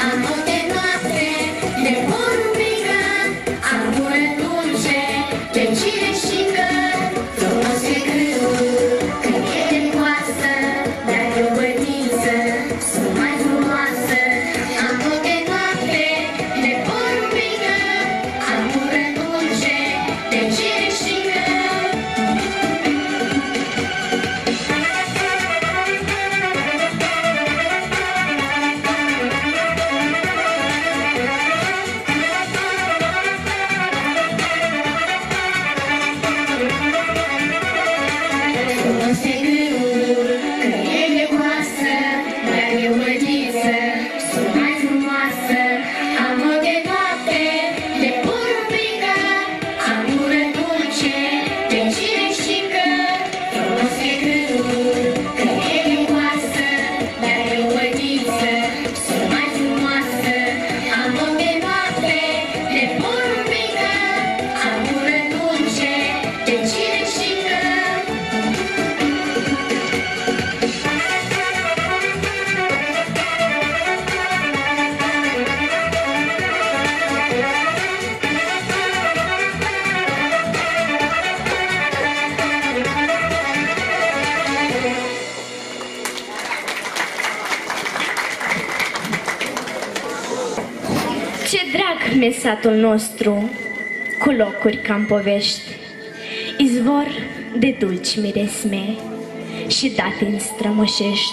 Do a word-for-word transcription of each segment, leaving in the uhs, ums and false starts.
Mi-e satul nostru, cu locuri ca-n povești, izvor de dulci miresme și datini strămoșești.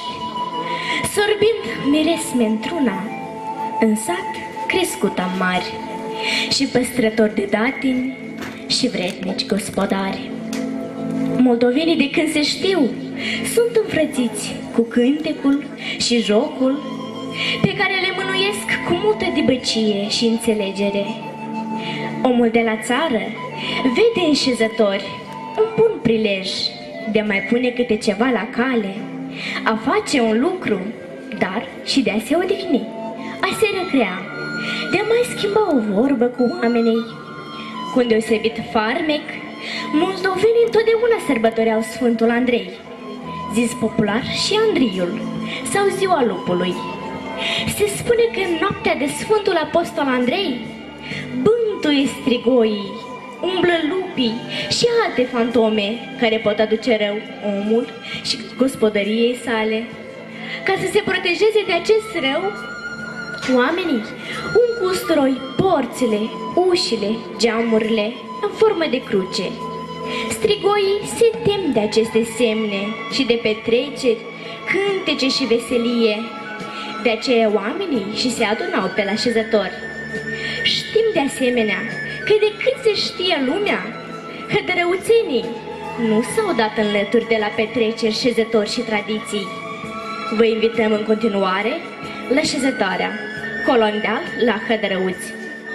Sorbind miresme într-una, în sat crescut am mari și păstrători de datini și vrednici gospodari. Moldovenii de când se știu sunt înfrățiți cu cântecul și jocul pe care le mânuiesc cu multă dibăcie și înțelegere. Omul de la țară vede în șezători un bun prilej de a mai pune câte ceva la cale, a face un lucru, dar și de a se odihni, a se recrea, de a mai schimba o vorbă cu oamenii. Cu un deosebit farmec, moldovenii întotdeauna sărbătoreau Sfântul Andrei, zis popular și Andriul, sau Ziua Lupului. Se spune că în noaptea de Sfântul Apostol Andrei bântuie strigoii, umblă lupii și alte fantome care pot aduce rău omul și gospodăriei sale. Ca să se protejeze de acest rău, oamenii un cu usturoi porțile, ușile, geamurile în formă de cruce. Strigoii se tem de aceste semne și de petreceri, cântece și veselie. De aceea oamenii și se adunau pe la șezători. Știm de asemenea că de cât se știe lumea, hădărăuțenii nu s-au dat înlături de la petreceri, șezători și tradiții. Vă invităm în continuare la șezătoarea Colondeal la Hădărăuți.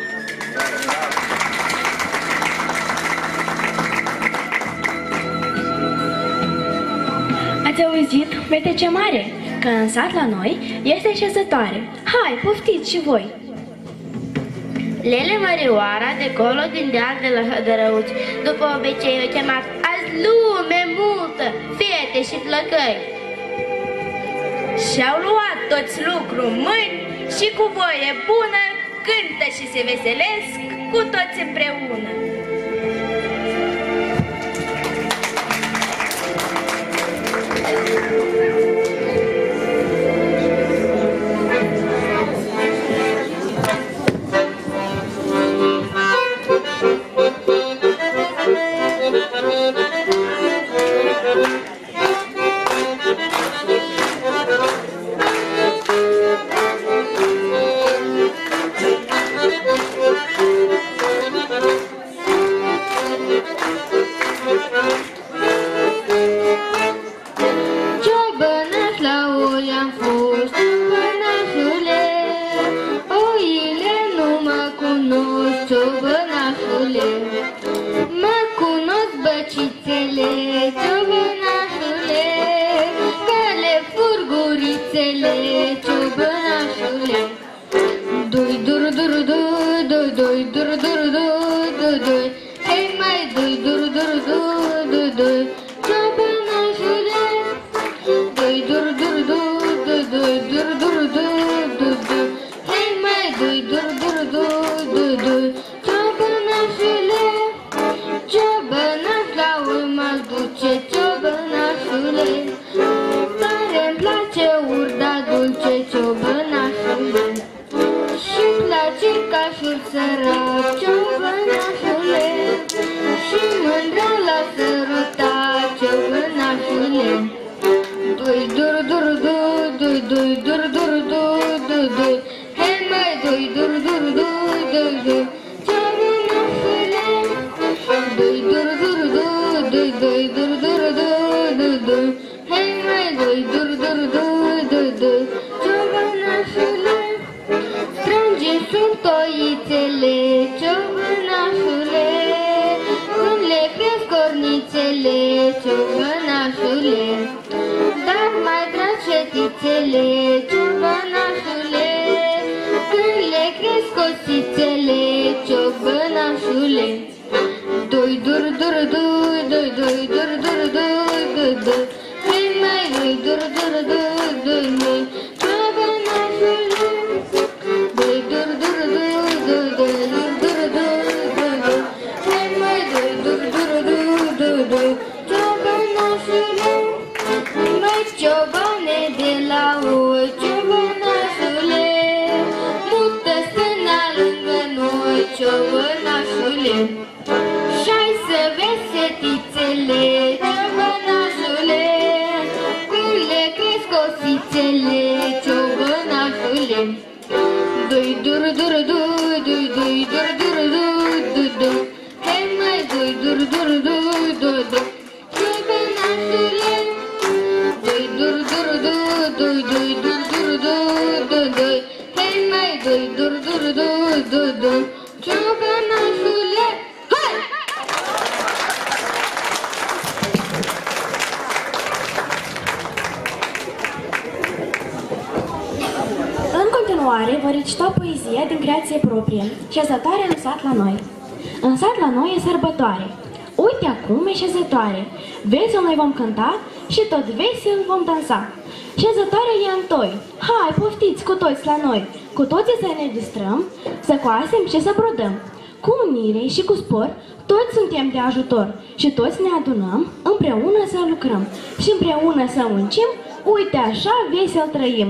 Ați auzit, Petece Mare, că în sat la noi este șezătoare. Hai, poftiți și voi! Lele Mărioara, de colo din deal de la Hădărăuți, după obicei o chemat azi lume multă, fete și flăcăi. Și-au luat toți lucru în mâini și cu voie bună cântă și se veselesc cu toți împreună. Hey sărat, ciobănașule, și mândrea l-a sărutat, ciobănașule. Doi, dur, dur, dur, doi, doi, dur, dur, dur, doi, doi, hei mai, doi, dur, dur, dur, doi, doi, ciobănașule. Doi, dur, dur, dur, doi, doi, dur, dur, dur, doi, doi, hei mai, doi, dur, dur, dur, doi, doi, ciobănașule. Strânge sunt oițele, ciobănașule, când le cresc cornițele, ciobănașule. Dar mai dragi fetițele, ciobănașule, când le cresc cosițele, ciobănașule. Doi, dur, dur, doi, doi, doi, dur, dur, doi, doi, doi, hei mai, doi, dur, dur, doi, doi, doi, ciobănașule. Doi, dur, dur, doi, doi, doi, dur, dur, doi, doi, doi, hei mai, doi, dur, dur, doi, doi, doi, ciobănașule. Mai ciobane de la oi, ciobănașule, mută stâna lângă noi, ciobănașule. Și-ai să vezi fetițele, ciobănașule, cum le cresc cosițele, ciobănașule. Doi, dur, dur, doi, doi, doi, dur, dur, doi, doi, doi, hei mai, doi, dur, dur, doi, doi, doi, ciobănașule. Doi, dur, dur, doi, doi, doi, dur, dur, doi, doi, doi, hei mai, doi, dur, dur, doi, doi, doi, ciobănașule. Hai! În continuare, vă recita poezia din creație proprie, Șezătoare în sat la noi. În sat la noi e sărbătoare. Uite acum e șezătoare. Vesel noi vom cânta și tot vesel vom dansa. Șezătoare e în toi. Hai, poftiți cu toți la noi. Cu toții să ne distrăm, să coasem și să brodăm. Cu unire și cu spor, toți suntem de ajutor. Și toți ne adunăm, împreună să lucrăm. Și împreună să muncim, uite așa vesel trăim.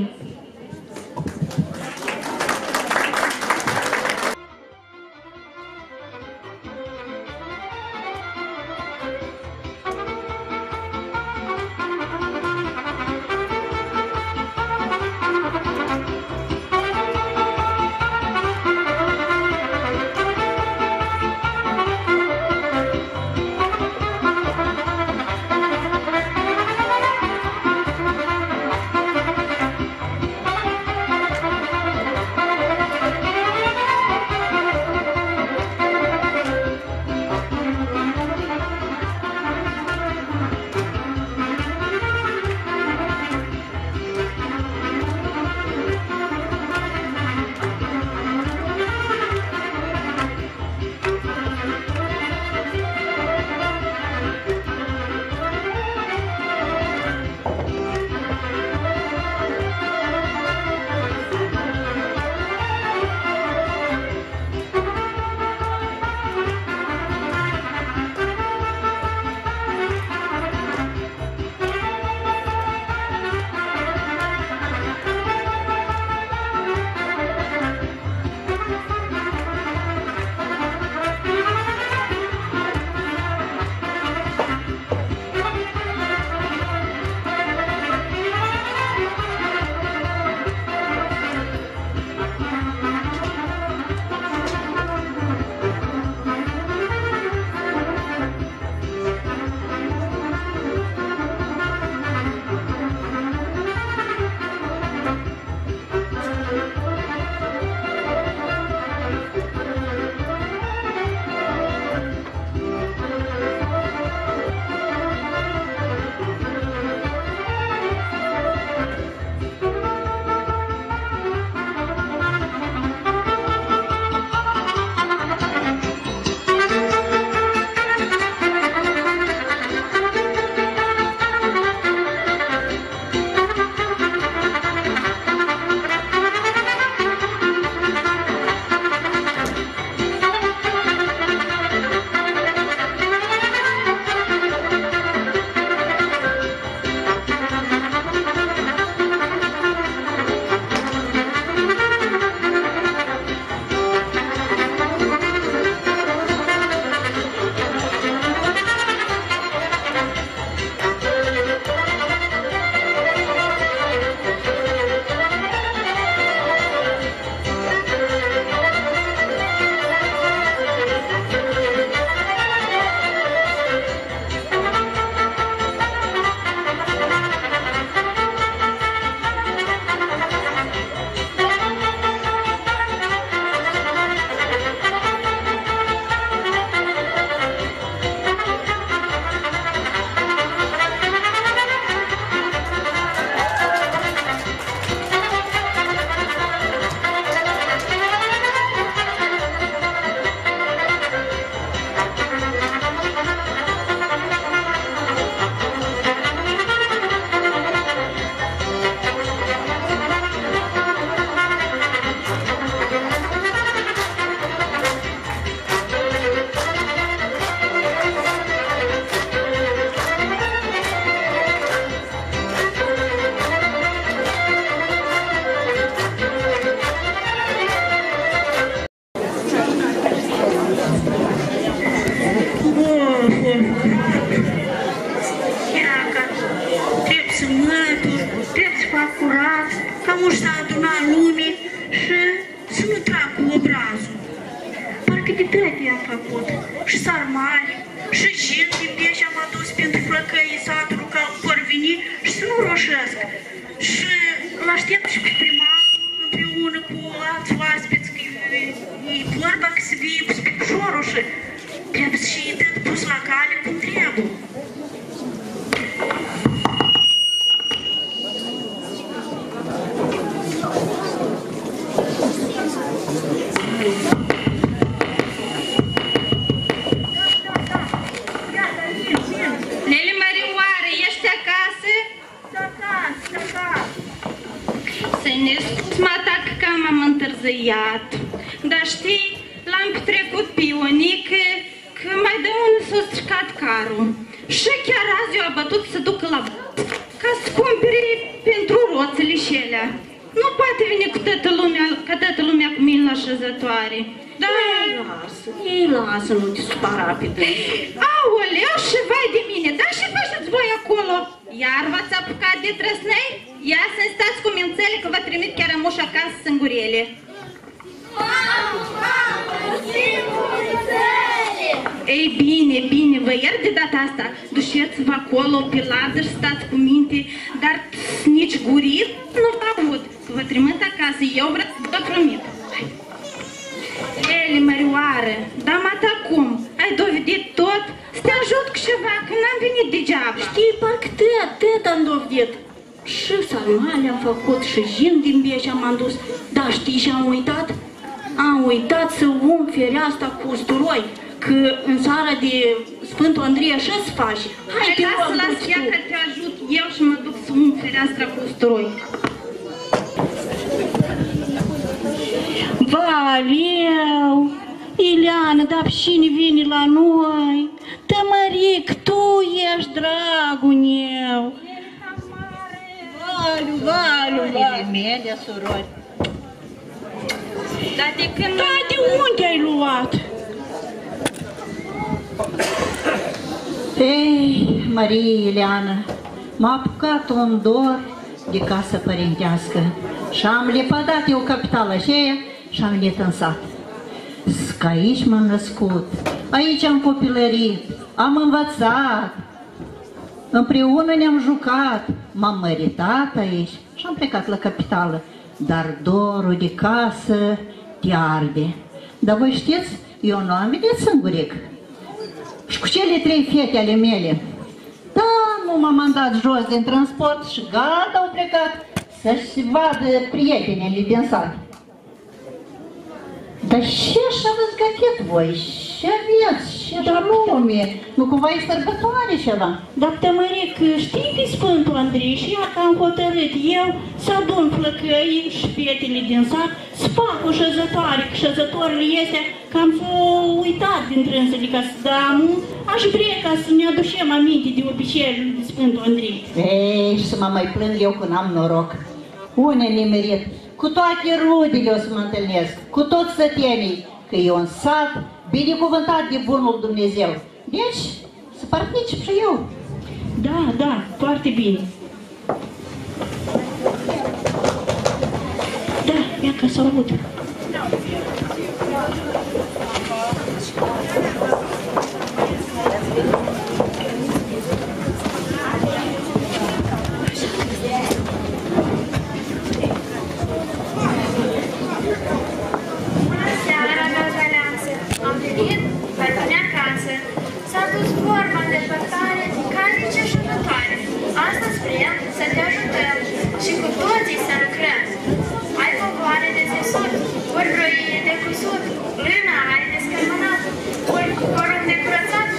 alți oaspeți, că e vorba că se vie cu spicușorul și trebuie și e tot pus la cale cum trebuie. Nele Mărioară, ești acasă? Acasă, acasă. Să ne scuți, matac, că m-am întârziat. Dar știi, l-am petrecut pe Ionică, că mai de unde s-a stricat carul. Și chiar azi eu a bătut să ducă la ca să cumpere pentru roțele și elea. Nu poate veni cu toată lumea, ca toată lumea cu mine la șezătoare. Da. Ei lasă, ei lasă, nu te supăra pe dânsul. Aoleu, și vai de mine, dar și faceți voi acolo? Iar v-ați apucat de trăsnei? Ia să-mi stați cu mințele că vă trimit chiar amuș acasă sângurele. Mamă, mamă, singurițele! Ei bine, bine, vă iert de data asta. Duceți-vă acolo pe ladăr, stați cu minte, dar nici gurit nu vă aud. Vă trimit acasă, eu vă promit. Ele, Mărioară, dar mata cum? Ai dovedit tot? Să te ajut cu ceva, că n-am venit degeaba. Știi, parcă te atât am dovedit. Și sarmale am făcut și jin din Bieș am adus. Dar știi ce am uitat? Am uitat să um fereastra cu usturoi, că în seara de Sfântul Andrei așa se face. Hai, te lasă, rog, lasă, duci ia tu. că te ajut eu și mă duc să um fereastra cu usturoi. Valeu, Ileana, dar cine vine la noi? Tămăric, tu ești dragul meu. Valiu, Valiu, Valiu. Mele, surori. Dar de când... Da, de unde ai luat? Ei, Marie Ileana, m-a apucat un dor de casă părintească și am lepădat eu capitala aceea și am venit în sat. Că aici m-am născut, aici am copilărit, am învățat, împreună ne-am jucat, m-am măritat aici și am plecat la capitală. Dar dorul de casă te arde. Dar voi știți, eu nu am venit singuric. Și cu cele trei fete ale mele. Da, nu m-am dat jos din transport și gata, au plecat să-și vadă prietenele din sat. Dar ce așa v-ați gătit voi? Ce aveți? Ce lume? Nu cumva e sărbătoare ceva? Dar, Tămăric, știi pe Sfântul Andrei și iată am hotărât eu să adun flăcăii și fetele din sat să fac o șezătoare, că șezătorile este cam s-o uitat din trânsele ca să dăm. Aș vrea ca să ne aducem aminte de obiceiul de Sfântul Andrei. Ei, și să mă mai plâng eu că n-am noroc. Unele merit. Cu toate rudele o să mă întâlnesc, cu toți sătenii, că e un sat binecuvântat de bunul Dumnezeu. Deci, să particip și eu. Da, da, foarte bine. Da, ia ca să aud. S-a dus vorba în depărtare ca nici așteptătoare. Astăzi vrem să te ajutăm și cu toții să lucrăm. Ai pogoare de țesut, ori roie de cusut, lână ai de scămânat, ori porumb de curățat.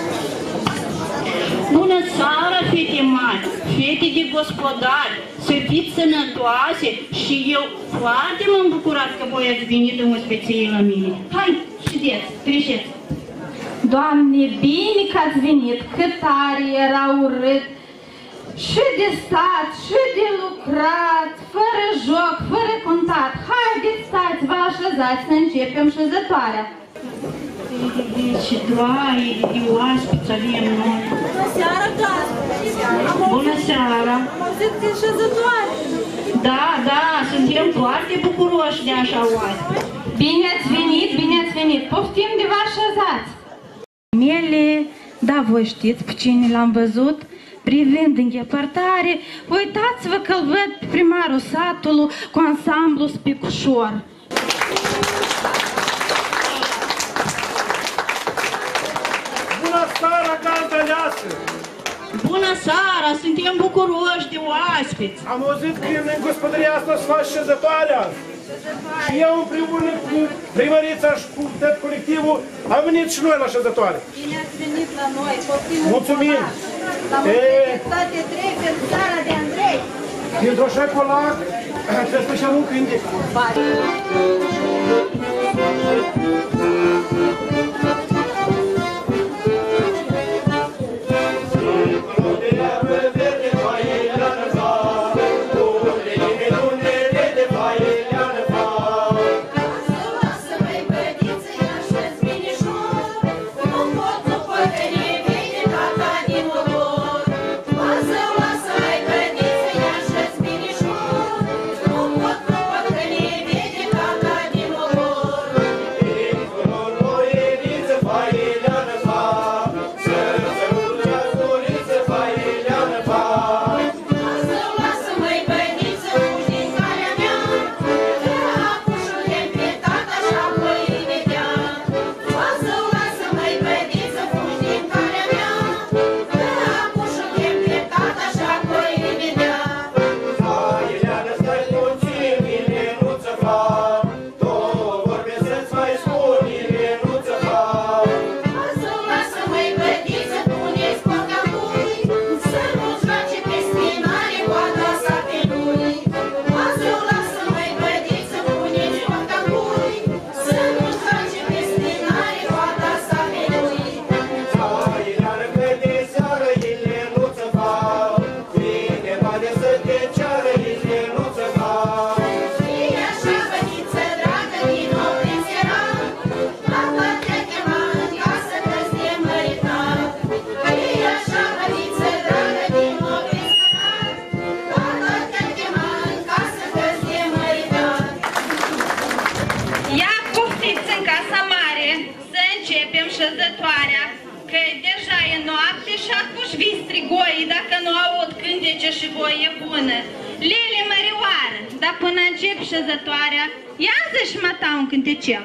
Bună seara, fete mari, fete de gospodari, să fiți sănătoase și eu foarte m-am bucurat că voi ați venit în ospăție la mine. Hai, știți, treceți. Doamne, bine că ați venit, cât tare era urât, și de stat, și de lucrat, fără joc, fără contat. Haideți, stați, vă așezați să începem șezătoarea. Ce doaie de oaspeți avem noi. Bună seara, gazdă! Bună seara! Am auzit că e șezătoare. Da, da, suntem foarte bucuroși de așa oaspeți. Bine ați venit, bine ați venit, poftim de vă așezați. Mele, da, voi știți pe cine l-am văzut? Privind în depărtare, uitați-vă că-l văd pe primarul satului cu ansamblu spicușor. Bună seara! Suntem bucuroși de oaspeți! Am auzit că în gospodăria asta se face șezătoarea. Și eu împreună cu primărița și cu tot colectivul am venit și noi la șezătoare. Bine ați venit la noi, copilul Mulțumim! La mulțumitate trei pentru țara de Andrei. Dintr-o șacolac, trebuie să un câine. Lele mărioară, dar până încep șezătoarea, ia zi și măta un cântecel.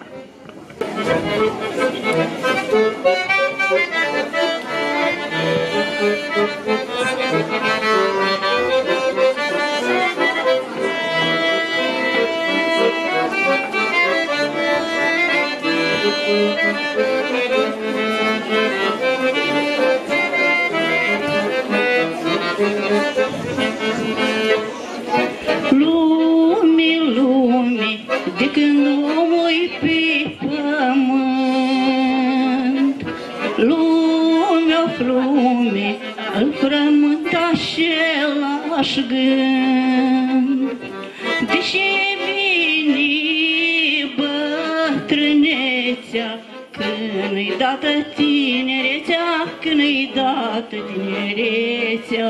Lume, lume, de când omul-i pe pământ, lumea-o lume, îl frământa același gând. Deși vine bătrânețea, când-i dată tinerețea, când-i dată tinerețea.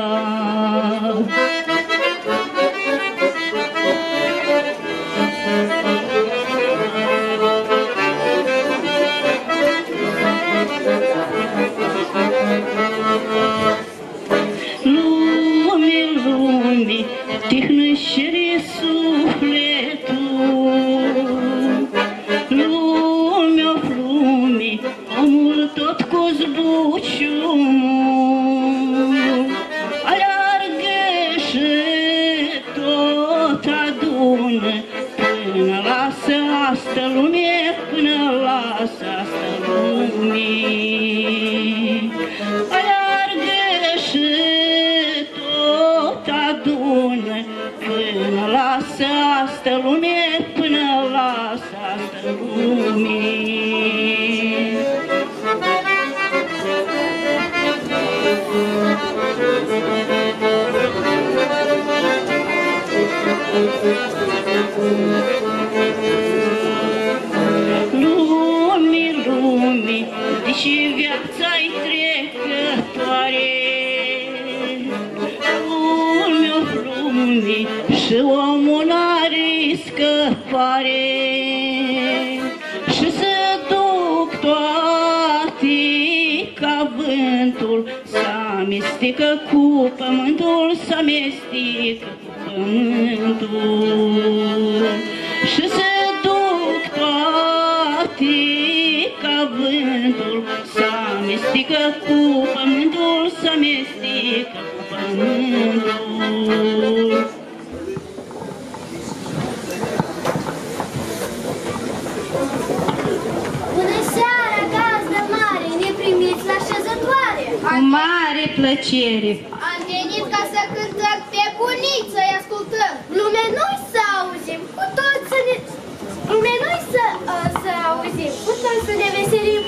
Lume, lume, tihnește sufletul, lumea-o lume, omul tot cu zbuciumul, aleargă și tot adună, până lasă asta lume, până lasă asta lume. Aleargă și tot adună, până lasă asta lume, până lasă asta lume. Lume, lume, deși viața-i trecătoare, lume-o lume și omul n-are scăpare, și se duc toate ca vântul, s-amestecă cu pământul, s-amestecă cu pământul, și se duc toate ca vântul, s-amestecă cu pământul, s-amestecă pământul. Bună seara, gazdă mare, ne primiți la șezătoare. Cu mare plăcere. Am venit ca să cântăm pe bunici, să-i ascultăm. Glume noi să auzim, cu toți să ne... Glume noi să, uh, să auzim, cu toți să ne veselim.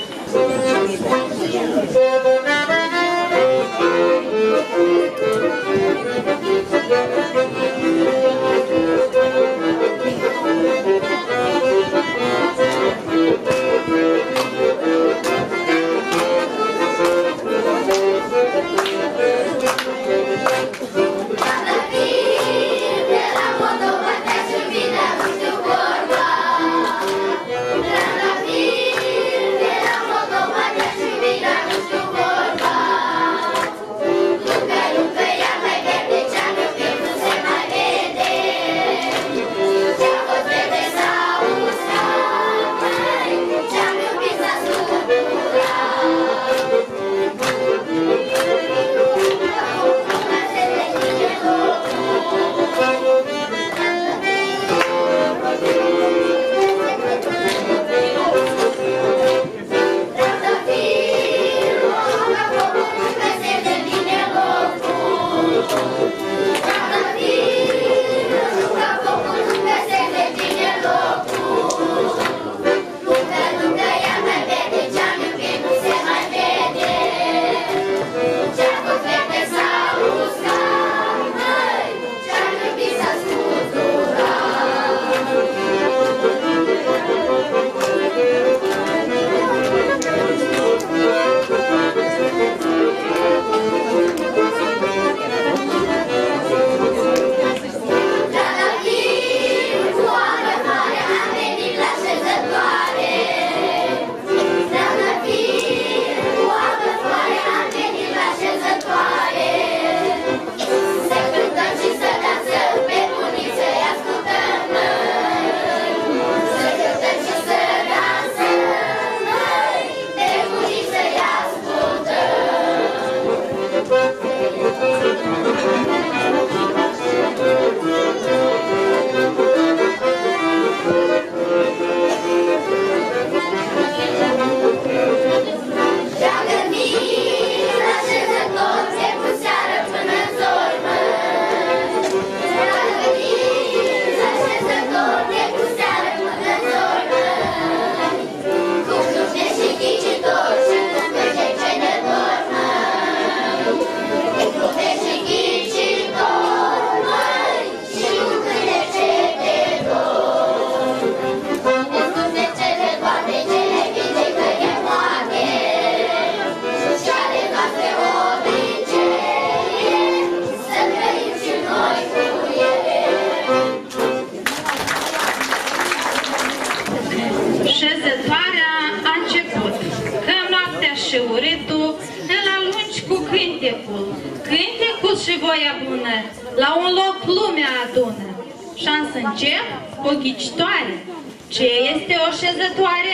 La un loc lumea adună. Și am să încep cu o ghicitoare. Ce este o șezătoare?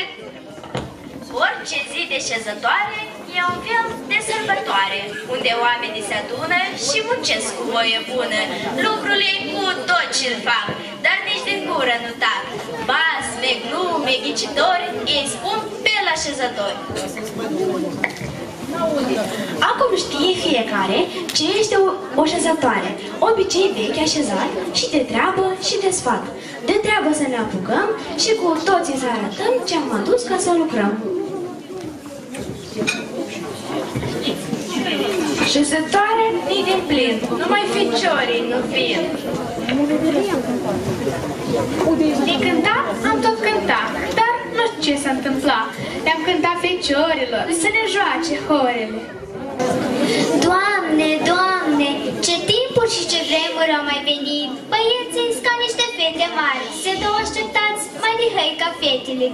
Orice zi de șezătoare e un fel de sărbătoare, unde oamenii se adună și muncesc cu voie bună. Lucrul ei cu tot ce-l fac, dar nici din gură nu tac. Basme, glume, ghicitori, ei spun pe la șezători. Acum știe fiecare ce este o, o șezătoare, obicei vechi așezat și de treabă și de sfat. De treabă să ne apucăm și cu toții să arătăm ce am adus ca să lucrăm. Șezătoare e din plin, numai ficiorii nu vin. De cântat am tot cântat, dar nu știu ce s-a întâmplat. Le-am cântat feciorilor să ne joace horele. Doamne, Doamne, ce timpuri și ce vremuri au mai venit. Băieții ca niște fete mari, se două așteptați mai lihăi ca fetele.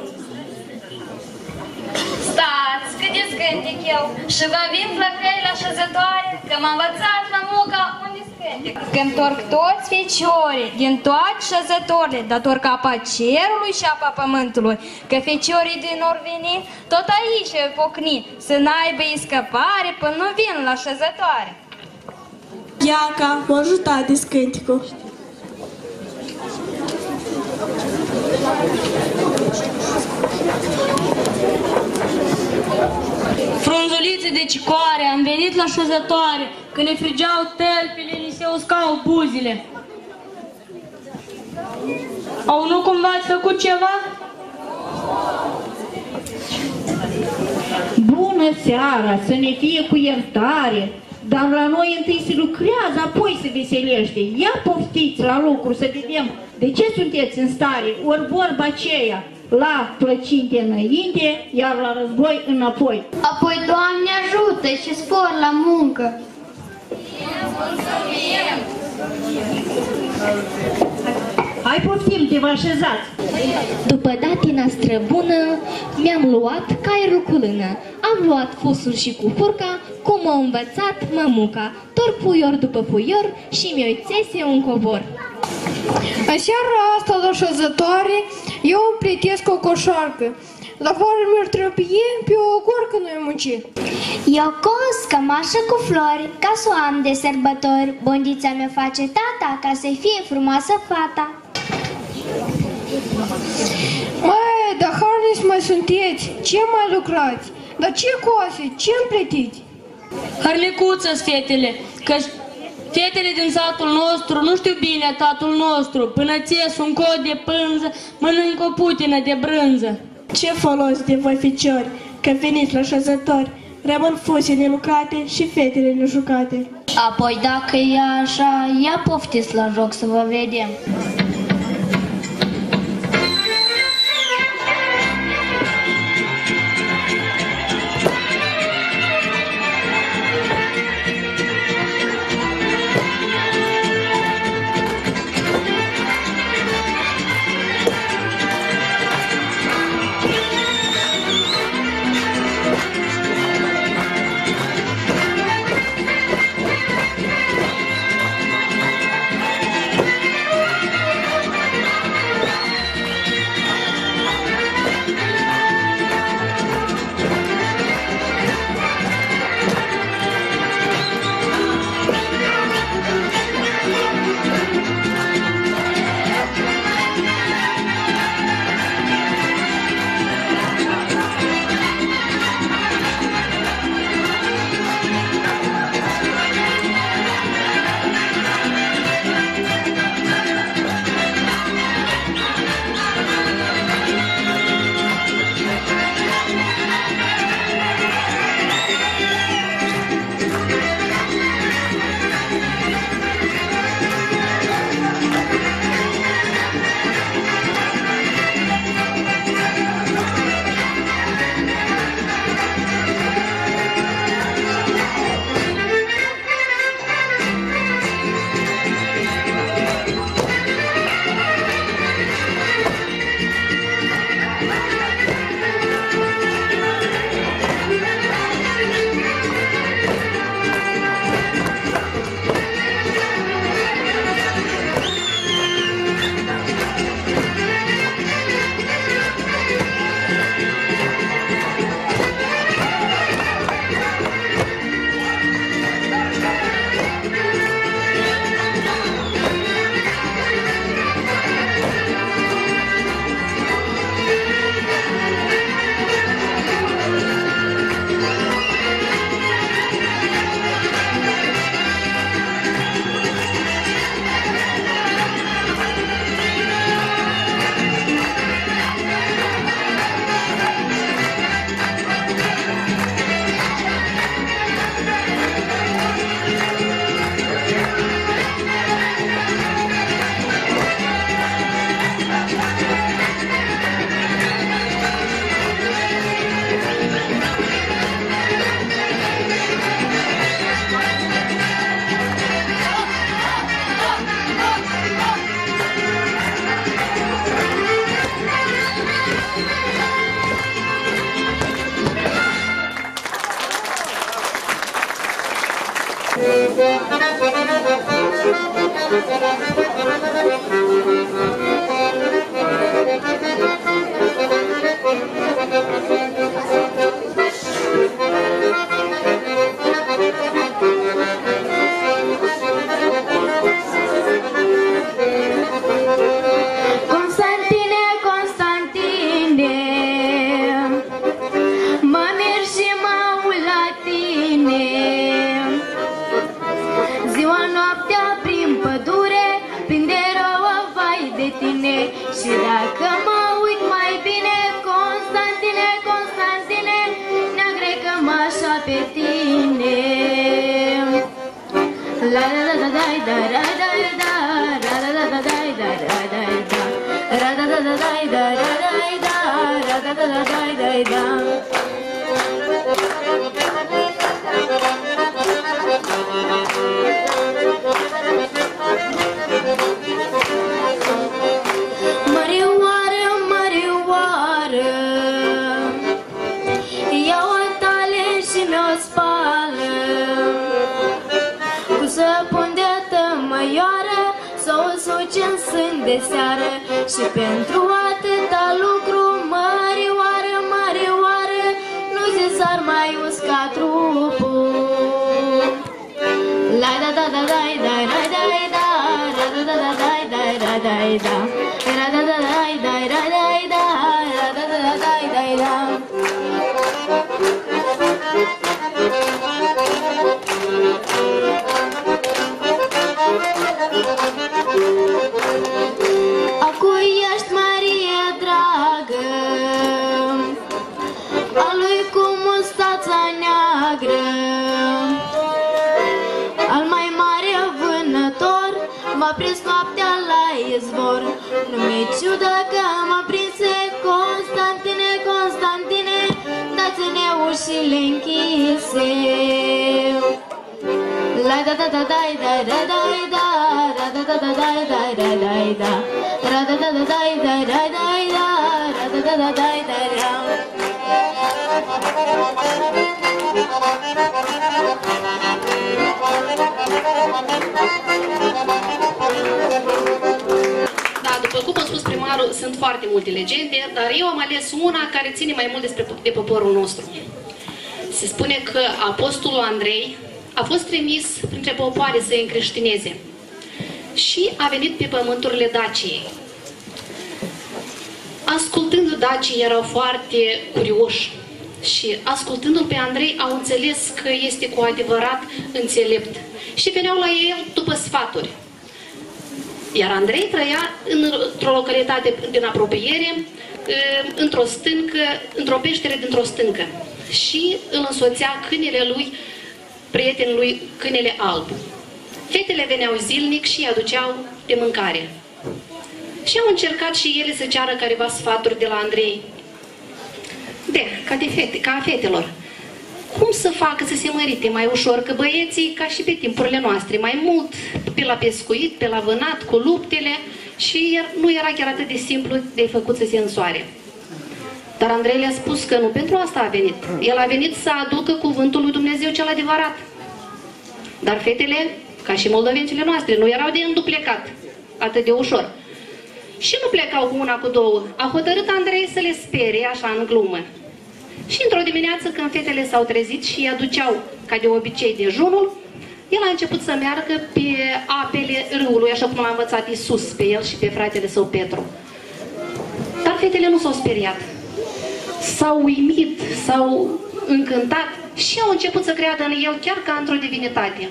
Stați, cât de scântic eu și vă vin flăcăi la șezătoare, că m-am învățat la muca unde scântic. Când torc toți feciorii din toate șezătorile, dator ca apa cerului și apa pământului, că feciorii din or veni, tot aici e pocni, să n-aibă scăpare până nu vin la șezătoare. Iaca, mă ajutați cânticul. Frunzulițe de cicoare, am venit la șezătoare, când ne frigeau tălpile, ni se uscau buzile. Au nu cumva ați făcut ceva? Bună seara, să ne fie cu iertare, dar la noi întâi se lucrează, apoi se veselește. Ia poftiți la lucru să vedem de ce sunteți în stare, ori vorba aceea, la plăcinte înainte, iar la război înapoi. Apoi, Doamne ajută și spor la muncă. Hai poftim, te vă așezați. După datina străbună, mi-am luat caierul cu lână. Am luat fusul și cu furca, cum m-a învățat mămuca. Tot puior după puior și mi-o țese un covor. În seara asta la șezătoare, eu îmi plătesc o coșarcă. Dar fără mi-ar trebui pe o gorcă nu-i munci. Eu cos cămașă cu flori, ca să o am de sărbători. Bondița mi-o face tata, ca să fie frumoasă fata. Măi, dar harniți mai sunteți, ce mai lucrați? Dar ce coase, ce-mi plătiți? Hărnicuță-s fetele, că fetele din satul nostru nu știu bine tatul nostru. Până țies un cod de pânză, mănânc o putină de brânză. Ce folos de voi ficiori, că veniți la șezători, rămân fuse nelucate și fetele nejucate. Apoi dacă e așa, ia poftiți la joc să vă vedem. La da da da da da da da da da da da da da da ra da da da da da da da ra da da da da da da. Mărioară, mărioară, ia-o tale și mi-o spală, cu săpun de tămăioară, să o suci în sân de seară. Și pentru atâta lucru, mărioară, mărioară, nu zi s-ar mai usca trupul. La da da da da da da da da da da da da da da da da ra da da da da da da da ra da da da da da da. Acu ești Marie dragă, a lui cu mustața neagră, al mai mare vânător, m-a prins noaptea la izvor. Nu mi-e ciudă că m-a prinse Constantine, Constantine, dați-ne ușile închise. La da da da da da da da da ra da da da da da da da da ra da da da da da da da da ra da da da da da da. Da, după cum a spus primarul, sunt foarte multe legende, dar eu am ales una care ține mai mult despre de poporul nostru. Se spune că apostolul Andrei a fost trimis printre popoare să îi încreștineze și a venit pe pământurile Daciei. Ascultându-l, dacii erau foarte curioși și ascultându-l pe Andrei au înțeles că este cu adevărat înțelept și veneau la el după sfaturi. Iar Andrei trăia într-o localitate din apropiere, într-o stâncă, într-o peșteră dintr-o stâncă și îl însoțea câinele lui, prietenul lui, câinele alb. Fetele veneau zilnic și îi aduceau de mâncare. Și au încercat și ele să ceară careva sfaturi de la Andrei. De, ca, de fete, ca a fetelor. Cum să facă să se mărite mai ușor, că băieții, ca și pe timpurile noastre, mai mult pe la pescuit, pe la vânat, cu luptele, și nu era chiar atât de simplu de făcut să se însoare. Dar Andrei le-a spus că nu pentru asta a venit. El a venit să aducă cuvântul lui Dumnezeu cel adevărat. Dar fetele, ca și moldovencile noastre, nu erau de înduplecat atât de ușor. Și nu plecau cu una, cu două. A hotărât Andrei să le sperie așa în glumă. Și într-o dimineață, când fetele s-au trezit și îi aduceau, ca de obicei, dejunul, el a început să meargă pe apele râului, așa cum l-a învățat Iisus pe el și pe fratele său Petru. Dar fetele nu s-au speriat. S-au uimit, s-au încântat și au început să creadă în el chiar ca într-o divinitate.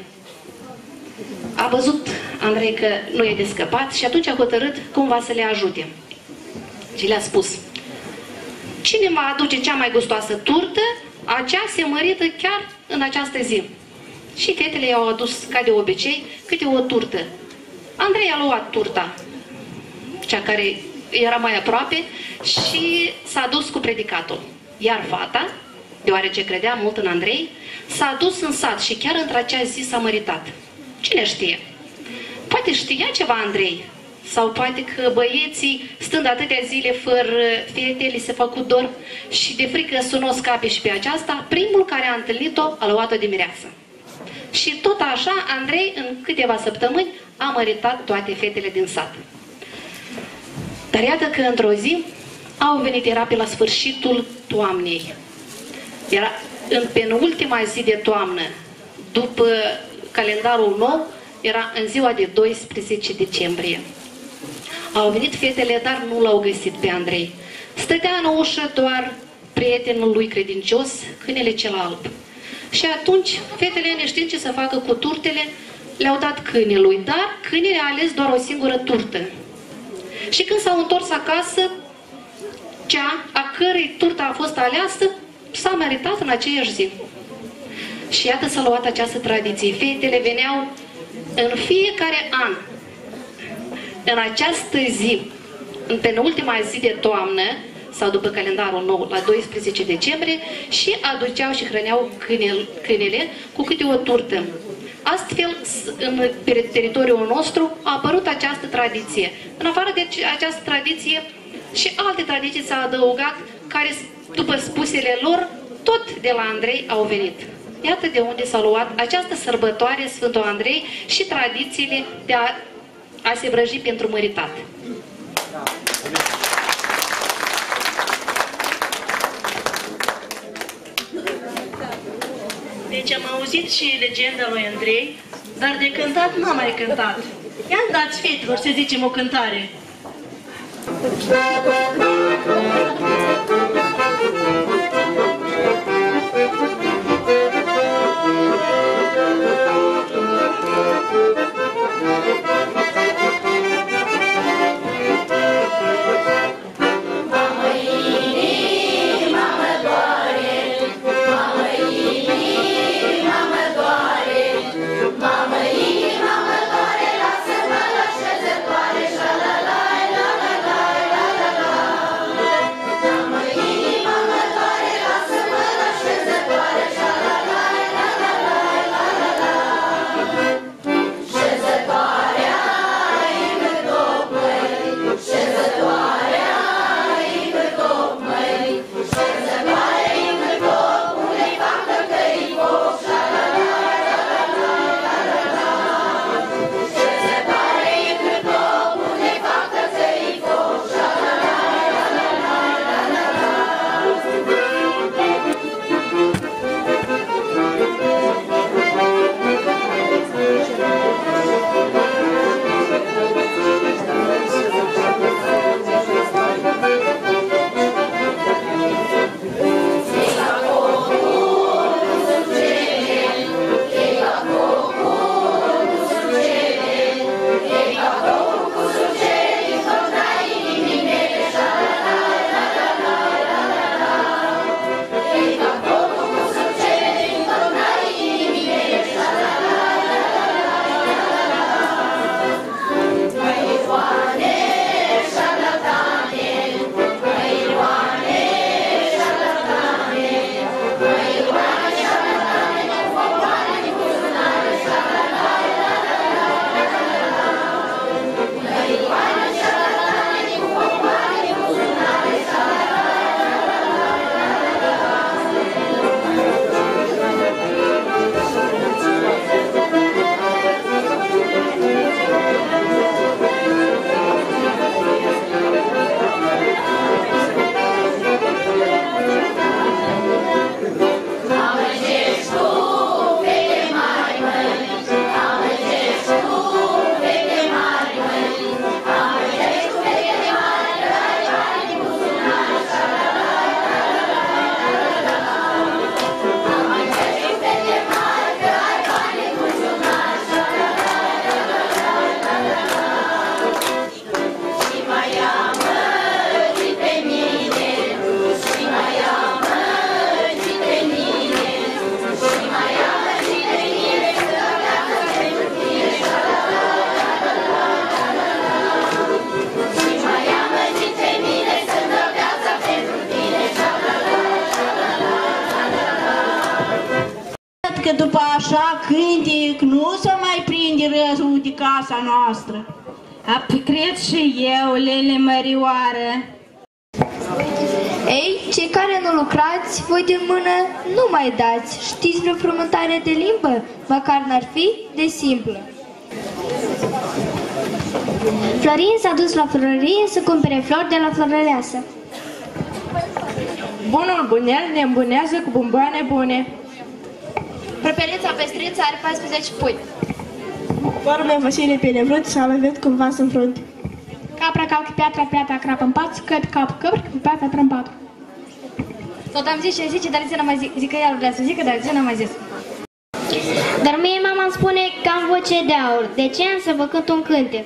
A văzut Andrei că nu e de scăpat și atunci a hotărât cumva să le ajute. Și le-a spus: cine va aduce cea mai gustoasă turtă, acea se mărită chiar în această zi. Și fetele i-au adus, ca de obicei, câte o turtă. Andrei a luat turta, cea care era mai aproape, și s-a dus cu predicatul. Iar fata, deoarece credea mult în Andrei, s-a dus în sat și chiar într-acea zi s-a măritat. Cine știe? Poate știa ceva Andrei. Sau poate că băieții, stând atâtea zile fără fete, li se făcut dor și de frică să nu o scape și pe aceasta, primul care a întâlnit-o a luat-o de mireasă. Și tot așa, Andrei, în câteva săptămâni, a măritat toate fetele din sat. Dar iată că într-o zi au venit, era pe la sfârșitul toamnei. Era în penultima zi de toamnă, după calendarul nou, era în ziua de doisprezece decembrie. Au venit fetele, dar nu l-au găsit pe Andrei. Stătea în ușă doar prietenul lui credincios, câinele cel alb. Și atunci, fetele, neștiind ce să facă cu turtele, le-au dat câinelui, dar câinele a ales doar o singură turtă. Și când s-au întors acasă, cea a cărei turtă a fost aleasă s-a meritat în aceeași zi. Și iată s-a luat această tradiție. Fetele veneau În fiecare an, în această zi, în penultima zi de toamnă, sau după calendarul nou, la doisprezece decembrie, și aduceau și hrăneau câinele, câinele cu câte o turtă. Astfel, în teritoriul nostru a apărut această tradiție. În afară de această tradiție, și alte tradiții s-au adăugat, care, după spusele lor, tot de la Andrei au venit. Iată de unde s-a luat această sărbătoare Sfântul Andrei și tradițiile de a, a se vrăji pentru măritat. Deci am auzit și legenda lui Andrei, dar de cântat n-am mai cântat. Ia-mi dați, fetelor, să zicem o cântare. Că după așa cântec nu se mai prinde răzul de casa noastră. Apoi cred și eu, Lele Mărioară. Ei, cei care nu lucrați, voi din mână nu mai dați. Știți vreo frământare de limbă? Măcar n-ar fi de simplă. Florin s-a dus la florărie să cumpere flori de la florăreasă. Bunul bunel ne îmbunează cu bomboane bune. Prăpelița pestriță are paisprezece pui. Vorbe Vasile pe nevrut, să avut cum vas în frunte. Capra calcă piatra, piatra crapă în pat, scăpi cap căpri, cu piatra în pat. Tot am zis și zice, dar zi n-am mai zis. Zic că el vrea să zică, dar zi n-am mai zis. Dar mie mama îmi spune că am voce de aur. De ce am să vă cânt un cântec?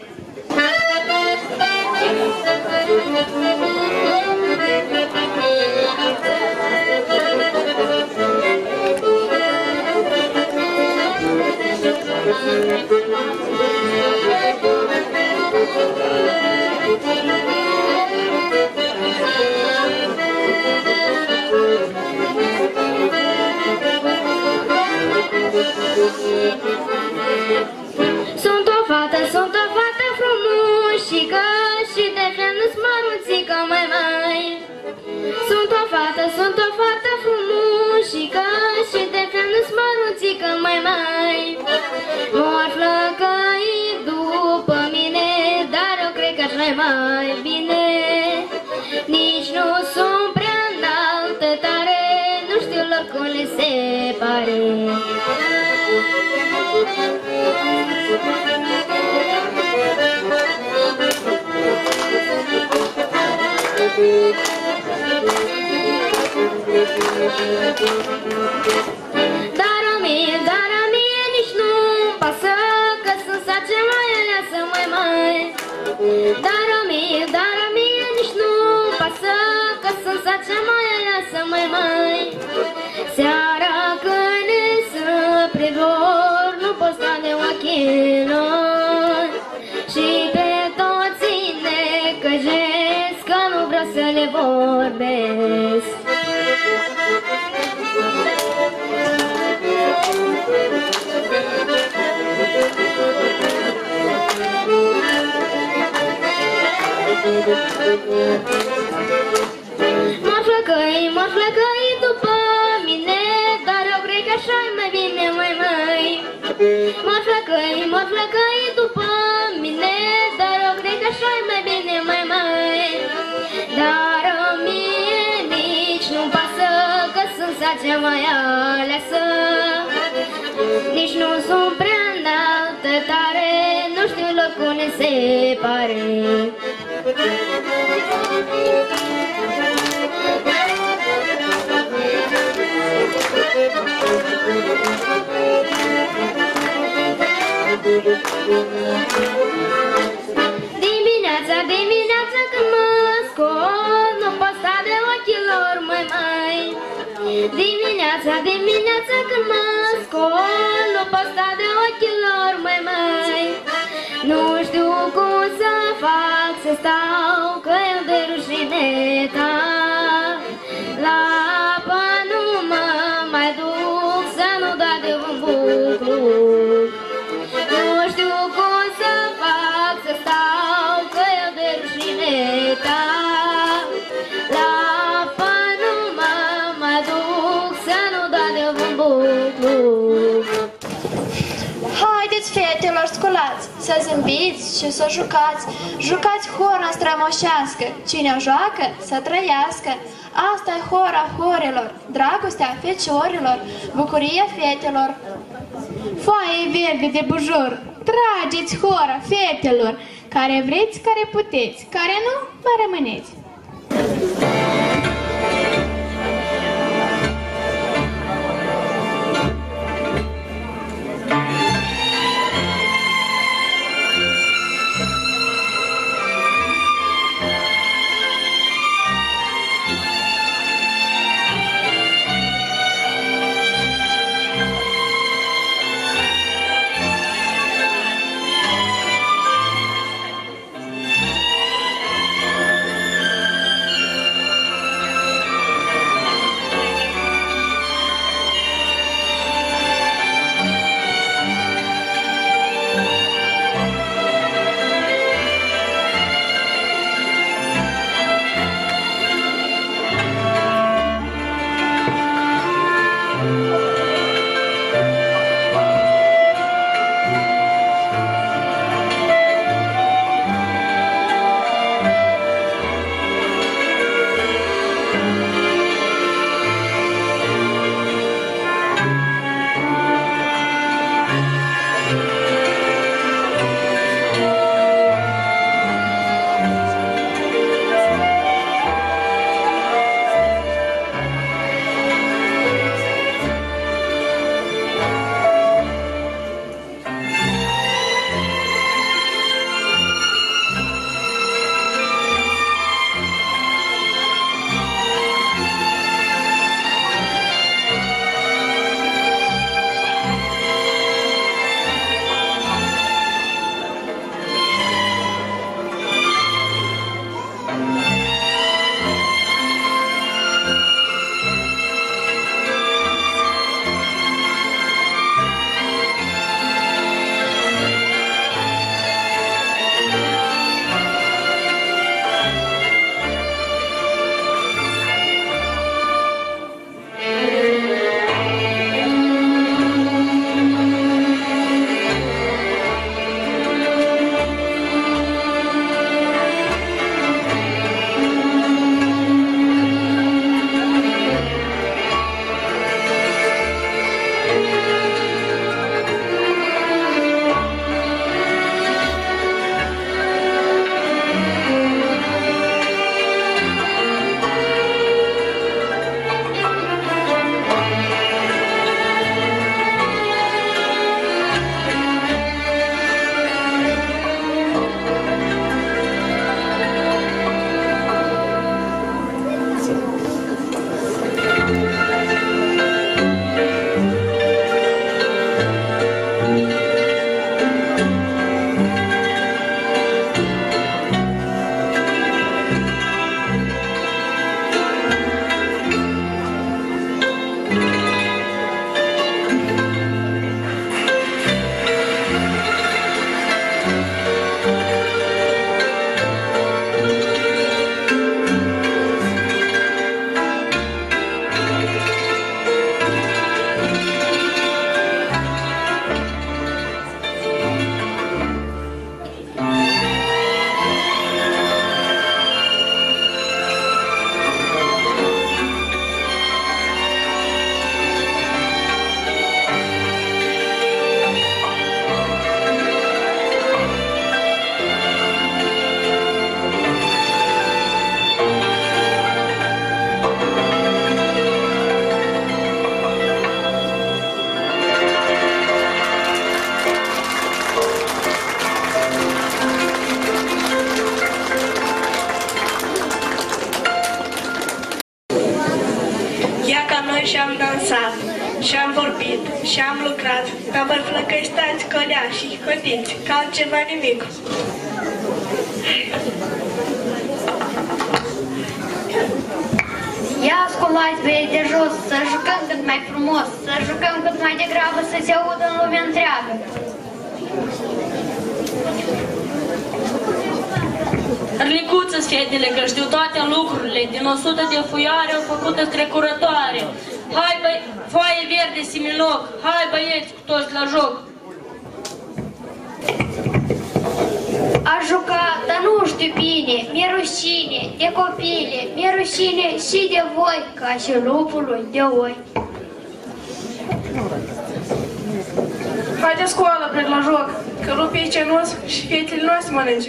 Thank you. Sunt o fată, sunt o fată frumușică și de vrem-nu-ți mărunțică mai mai. Sunt o fată, sunt o fată frumușică și de vrem-nu-ți mărunțică mai mai. Mor flăcăi după mine, dar eu cred că-și mai mai bine. Nici nu sunt prea înaltă tare, nu știu lor cum le separe. Dar o mie, dar o mie nici nu-mi pasă, că sunt sace mai aleasă mai mai. Dar o mie, dar o mie nici nu-mi pasă, că sunt sace mai aleasă mai mai. Seara când însă privor, nu pot sta de ochilor și pe toți necăjesc, că nu vreau să le vorbesc. Mor flăcăi, mor flăcăi după mine, dar eu cred că așa-i mai bine mai mai. Mor flăcăi, mor flăcăi după mine, dar eu cred că așa-i mai bine mai mai. Dar mie nici nu-mi pasă, că sunt sacea mai aleasă. Nici nu sunt prea înaltă tare, nu știu lor cum ne separe. Dimineața, dimineața când mă scol, nu pot sta de ochilor mai mai. Dimineața, dimineața când mă scol, nu pot sta de ochilor mai mai. Nu știu cum să fac să stau, că eu de rușine ta. La apă nu mă mai duc, să nu dau de un buclu. Nu știu cum să fac să stau, că eu de rușine ta. La apă nu mă mai duc, să nu dau de un buclu. Haideți, fetelor, sculați, să zâmbiți și să jucați. Jucați hora strămoșească, cine o joacă să trăiască. Asta-i hora horilor, dragostea feciorilor, bucuria fetelor. Foaie verde de bujor, trageți hora fetelor, care vreți, care puteți, care nu, mai rămâneți. Ia ca noi și-am dansat, și-am vorbit, și-am lucrat, dar vă flăcăstați colea și hodiți, ca altceva nimic. Ia sculați, băieți de jos, să jucăm cât mai frumos, să jucăm cât mai degrabă, să se audă în lumea întreagă. Rănicuță-ți, fetele, că știu toate lucrurile, din o sută de fuioare au făcut strecurătoare. Hai, băi, foaie verde, similoc, hai băieți cu toți la joc. A jucat, dar nu știu bine, mi-e rușine de copile, mi-e rușine și de voi, ca și lupului de oi. Haideți scoală, pred la joc, că lupii ce nu și fetele nu se mănânce.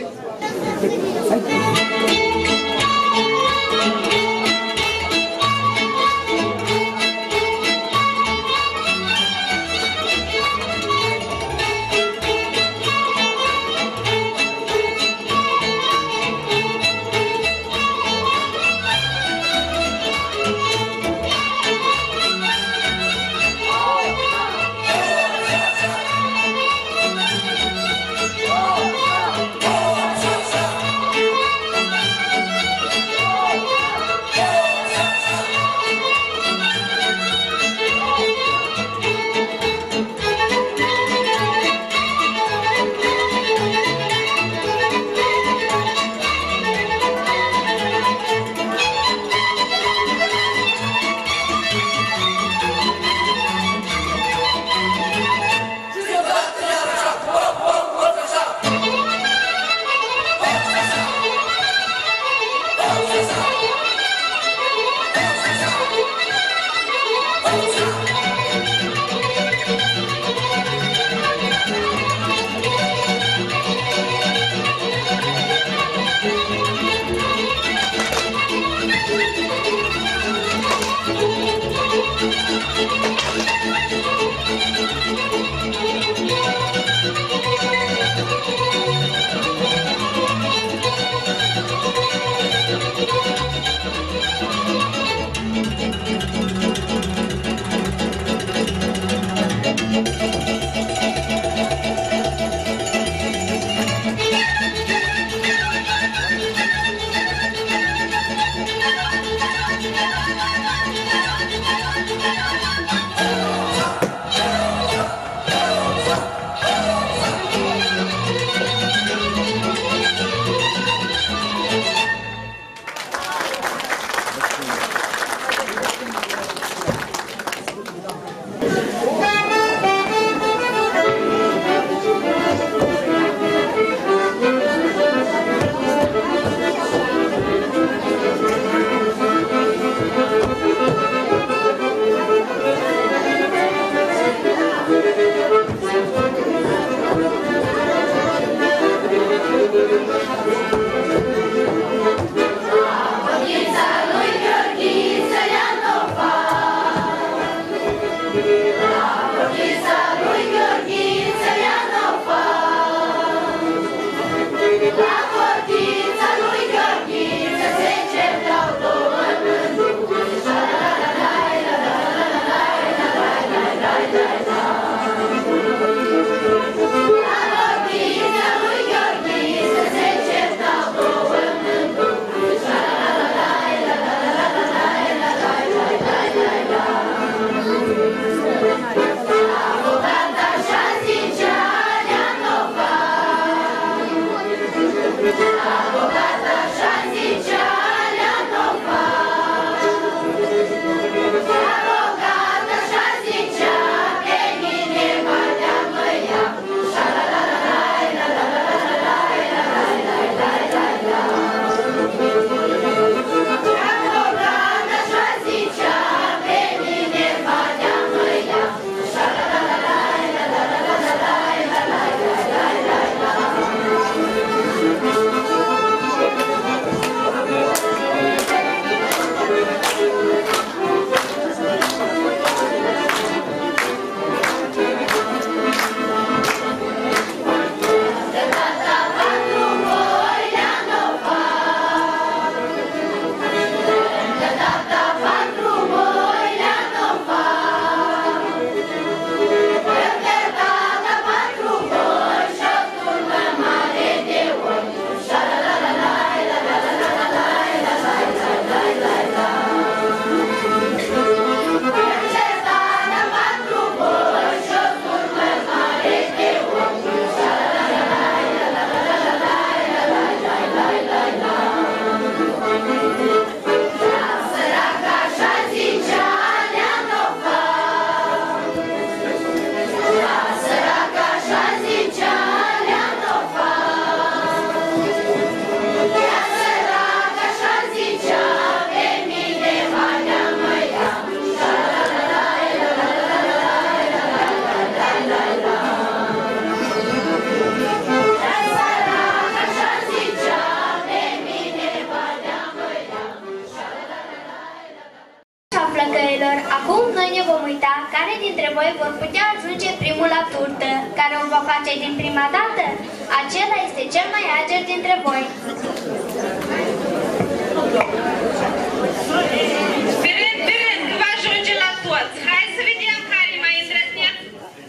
flăcăilor, acum noi ne vom uita care dintre voi vor putea ajunge primul la turtă. Care o va face din prima dată? Acela este cel mai ager dintre voi. Birând, birând, că va ajunge la toți. Hai să vedem care mai îndrăzneț.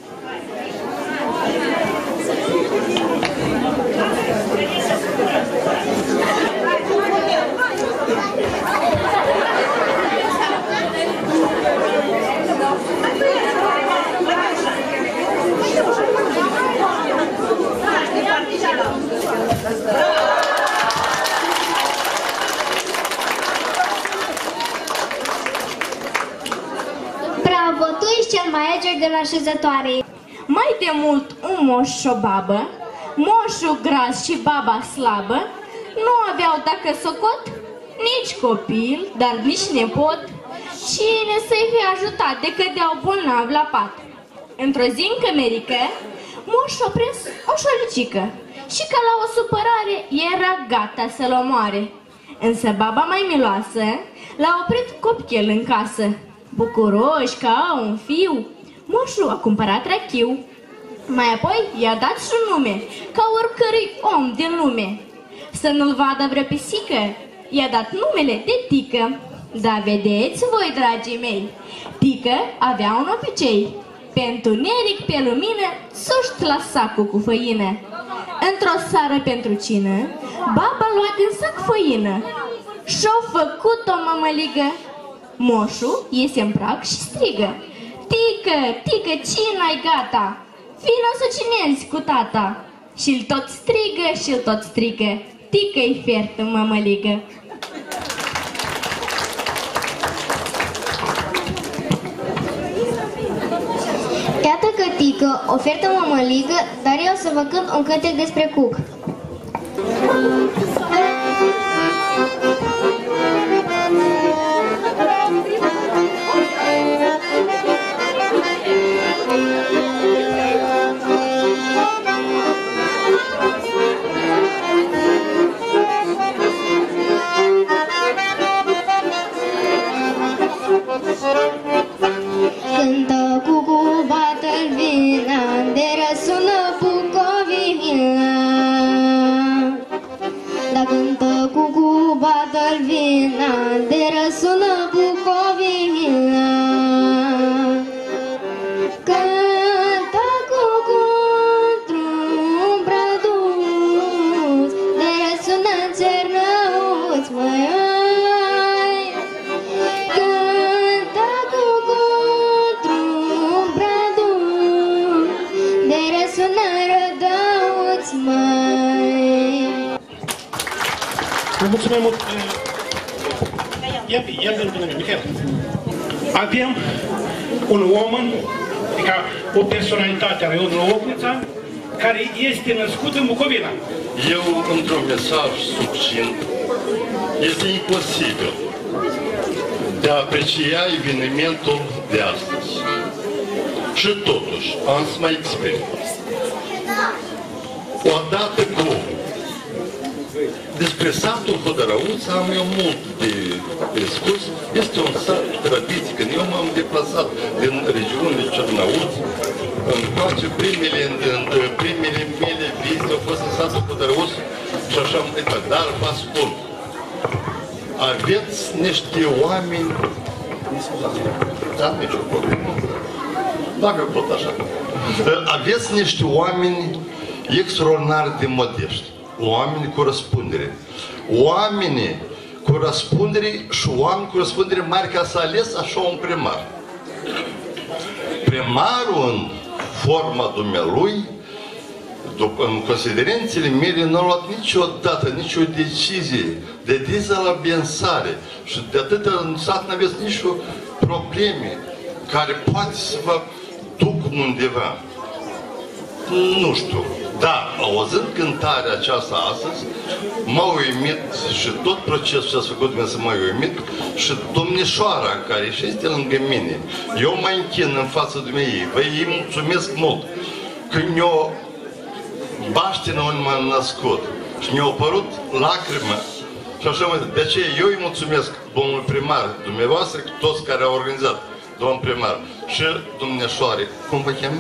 Bravo, tu ești cel mai ager de la așezătoare. Mai de mult un moș și o babă, moșul gras și baba slabă, nu aveau dacă socot, nici copil, dar nici nepot. Cine să-i fi ajutat de cădeau bolnavi la pat? Într-o zi în cămerică, moșul a prins o șolicică și ca la o supărare era gata să-l omoare. Însă baba mai miloasă l-a oprit copchel în casă. Bucuroși că au un fiu, moșul a cumpărat rachiu. Mai apoi i-a dat și un nume, ca oricărui om din lume. Să nu-l vadă vreo pisică, i-a dat numele de Tică. Dar vedeți voi, dragii mei, Tică avea un obicei. Pe întuneric, pe lumină, s-o la sacul cu făină. Într-o seară pentru cină, baba lua din sac făină și-o făcut o mămăligă. Moșul iese în prag și strigă: Tică, Tică, cina-i gata, vino să cinezi cu tata. Și-l tot strigă, și-l tot strigă: Tică-i fertă, mămăligă. Iată că Tică ofertă mămăligă, dar eu să vă cânt un cântec despre cuc. Cântă cucu, bată-l vina, de răsună Bucovina. Da cântă cucu, bată-l vina, de răsună Bucovina. Cântă cucu într-un brăduț, de răsună țernăuț, măi. Vă mulțumim mult. Ia, ia vin până mine, Mihail. Avem un om, adică o personalitate a Raionului Ocnița, care este născut în Bucovina. Eu, într-un mesaj succint, este imposibil de a aprecia evenimentul de astăzi. Și totuși, am să mai exprim. Odată cu despre satul Hotărăuț am eu mult de spus. Este un sat tradiție. Când eu m-am deplasat din regiunile Cernăuț, încoace primele, primele mele vizite au fost în satul Hotărăuț și așa am plecat. Dar vă spun, aveți niște oameni, da, nicio problemă, dacă pot așa, aveți niște oameni extraordinar de modești. Oameni cu răspundere. Oameni cu răspundere și oameni cu răspundere mari ca să ales așa un primar. Primarul în forma dumnealui, după, în considerențele mele, nu a luat niciodată nicio decizie de dezalabensare și de atâta în sat n-aveți nicio probleme care poate să vă duc undeva. Nu știu. Dar, auzând cântarea aceasta astăzi, m-a uimit și tot procesul ce a făcut mine să mă uimit și domnișoara care și este lângă mine. Eu mă închin în fața dumneavoastră, vă îi mulțumesc mult. Când ne-o baștină unde m-am născut și ne-a apărut lacrimă Și așa mai de aceea eu îi mulțumesc domnul primar, dumneavoastră, toți care au organizat, domnul primar și domneșoare, cum vă cheamă?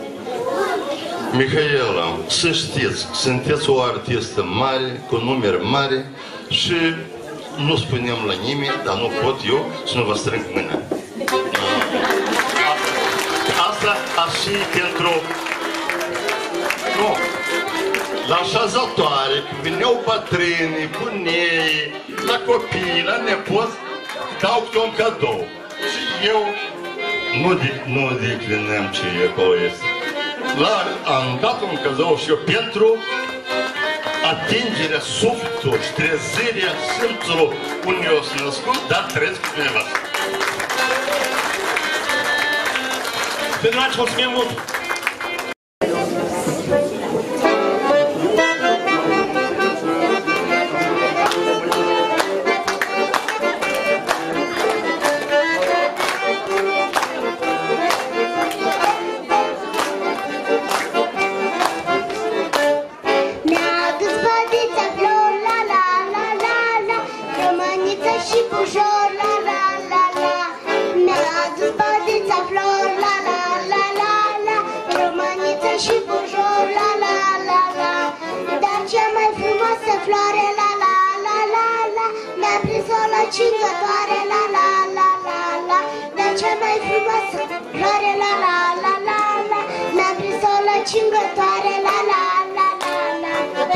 Mihaela, să știți, sunteți o artistă mare, cu numeri mari și nu spunem la nimeni, dar nu pot eu să nu vă strâng mâna. Asta ar fi pentru... Nu. La așezătoare, când vineau bătrânii, bunei, la copii, la nepoți, dau câte un cadou. Și eu nu, nu declinăm ce acolo este. La, am dat un cadou și eu pentru atingerea sufletului și trezirea simțului unde eu sunt născut, dar trăiesc cu dumneavoastră. Dragi, mulțumim mult! Cingătoare, la la la la la, dar cea mai frumoasă floare, la la la la la, mi-a prins-o la cingătoare, la la la la la.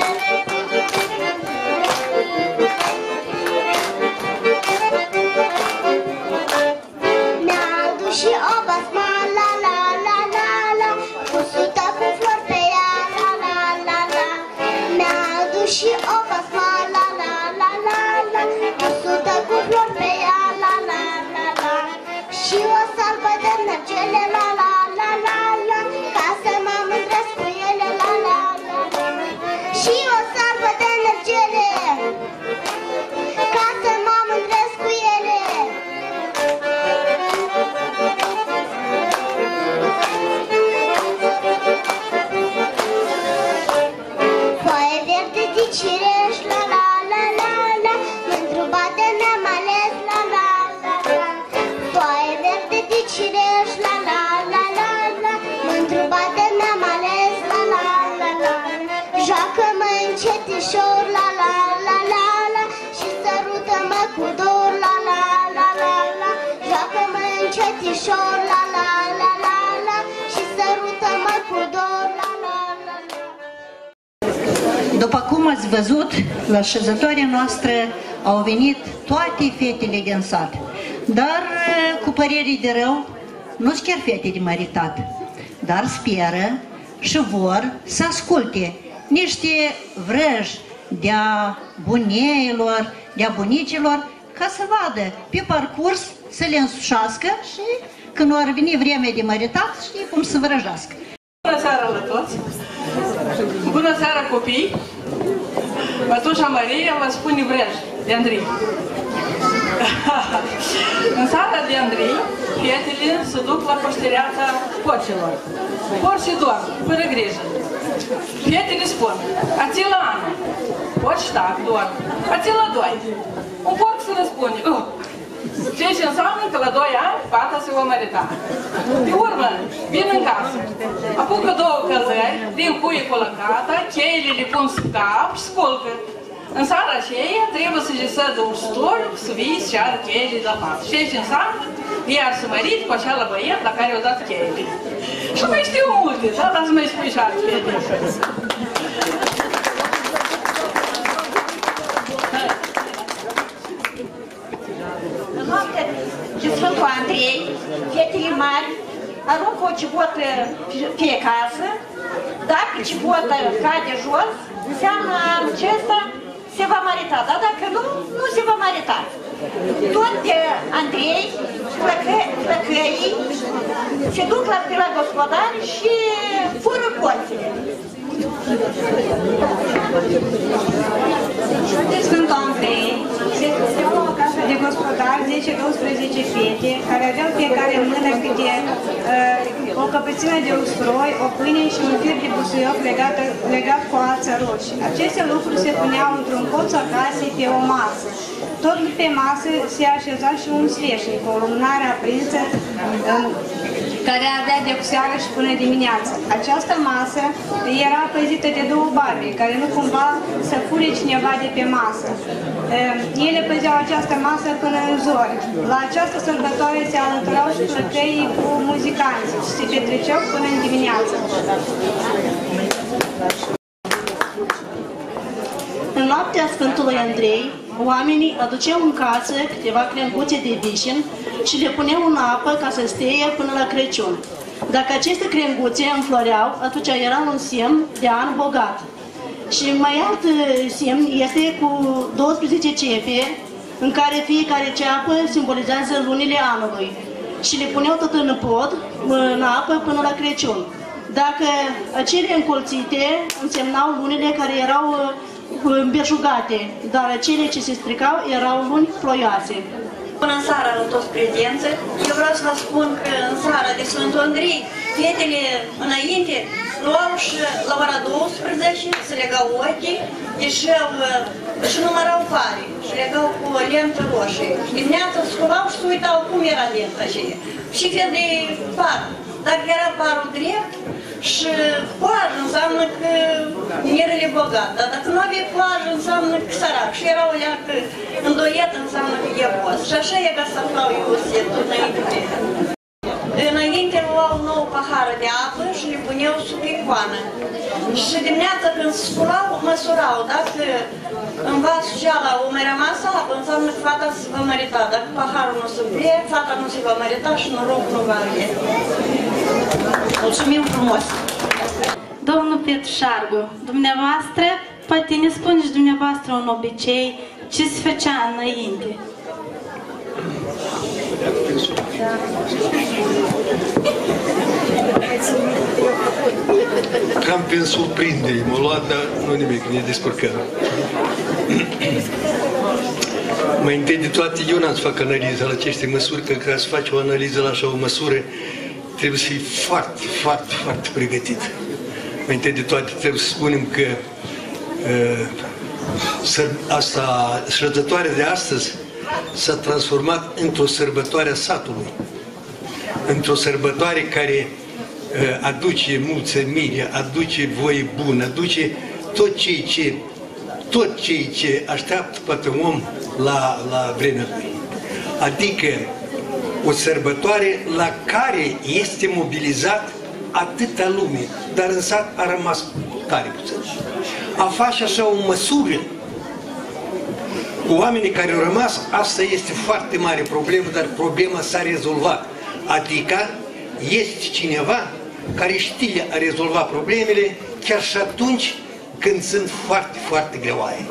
Mi-a adus și o basma, la la la la la, cu sută cu flori pe ea, la la la la. Mi-a adus și o basma, la la la la la, cu sută cu flori pe ea, la la la la. Și o salbă de nărgele, la la la la la, ca să mă mândresc cu ele, la la la la. Și o salbă de nărgele, ca să mă mândresc cu ele. Foaie verde de cireș, la la la la la, mândru bate ne-am ales, la la la la. Foaie verde de cireș, la la la la la, mândru bate ne-am ales, la la la la. Joacă-mă încetișor, la la la la la, și sărută-mă cu dor, la la la la la. Joacă-mă încetișor, la la la la la, și sărută-mă cu dor, la la la la. După cum ați văzut, la așezătoarea noastră au venit toate fetele din sat, dar cu părerii de rău, nu sunt chiar fete de măritat, dar speră și vor să asculte niște vrăji de-a buneilor, de-a bunicilor, ca să vadă pe parcurs să le însușească și când ar veni vremea de măritat, știi cum să vrăjească. Bună seara la toți! Bună seara copii! Mătușa Maria vă spune vrej de Andrei. În sala de Andrei, fetele se duc la poștereața porcilor. Porcii dorm, fără grijă. Fetele spun, ați la anul, porci tac, dorm, ați la doi. Un porc se răspunde, oh, ceea ce înseamnă că la doi ani fata se va mărita. Pe urmă, vin în casă, apucă două căzări, din cuie cu lăcata, cheile le pun sub cap și sculcă. În seara aceea trebuie să-și sădă un stoliu, să vii și ceară cheile de la fată. Ceea ce înseamnă, iar să mărit cu acela băiet la care i-au dat cheile. Și mai știu multe, da? Dar să mai spui și alte fete. În noapte de Sfântul Andrei, fetele mari aruncă o cibotă pe casă. Dacă cibotă cade jos, înseamnă anul acesta se va marita, dar dacă nu, nu se va marita. Tot de Andrei, flăcăii, se duc la, la gospodari și fură porțile. Sfântul Andrei se găseau la o casă de gospodar zece douăsprezece fete care aveau fiecare în mână câte uh, o căpățină de usturoi, o pâine și un fir de busuioc legat, legat cu ață roșie. Aceste lucruri se puneau într-un colț al casei pe o masă. Tot pe masă se așeza și un sfeșnic, o lumânare aprinsă uh, care avea de seară și până dimineață. Această masă era păzită de două barbe, care nu cumva să fure cineva de pe masă. Ele păzeau această masă până în zori. La această sărbătoare se alăturau și plăcăii cu muzicanți și se petreceau până în dimineață. În noaptea Sfântului Andrei, oamenii aduceau în casă câteva crenguțe de vișin și le puneau în apă ca să steie până la Crăciun. Dacă aceste crenguțe înfloreau, atunci era un semn de an bogat. Și mai alt semn este cu douăsprezece cepe, în care fiecare ceapă simbolizează lunile anului. Și le puneau tot în pod, în apă, până la Crăciun. Dacă acele încolțite însemnau lunile care erau îmberjugate, dar cele ce se stricau erau luni ploioase. Până în seara la toți prezență, eu vreau să vă spun că în seara de Sfântul Andrei, fetele înainte luau și la ora douăsprezece se legau ochii, ieșeau și numărau pare și legau cu o lentă roșie. Dimineața se sculau și se uitau cum era lenta aceea. Și fel de par. Dacă era parul drept și coajă înseamnă că mirele bogat, dar dacă nu avea coajă înseamnă că sărac și era o leacă îndoiet înseamnă că e boss. Și așa e ca să aflau eu setul înainte. Înainte luau nouă pahară de apă și le puneau sub icoană. Și dimineața când se sculau, măsurau. Dacă în vasul ceala o mai rămas apă, înseamnă că fata se va mărita. Dacă paharul nu se plie, fata nu se va mărita și noroc nu va avea. Mulțumim frumos! Domnul Petrușargu, dumneavoastră, poate ne spuneți dumneavoastră un obicei ce se făcea înainte. Cam prin surprindere, m-a luat, dar nu nimic, ne descurcăm. Mai întâi de toate, eu n-am să fac analiză la aceste măsuri, că ca să faci o analiză la așa o măsură, trebuie să fii foarte, foarte, foarte pregătit. Mai întâi de toate, trebuie să spunem că uh, asta, sărbătoarea de astăzi s-a transformat într-o sărbătoare a satului. Într-o sărbătoare care uh, aduce mulțumire, aduce voie bună, aduce tot ceea ce, tot ceea ce așteaptă poate un om la, la vremea lui. Adică o sărbătoare la care este mobilizat atâta lume, dar în sat a rămas tare puțin. A face așa o măsură cu oamenii care au rămas, asta este foarte mare problemă, dar problema s-a rezolvat. Adică este cineva care știe a rezolva problemele chiar și atunci când sunt foarte, foarte greoaie.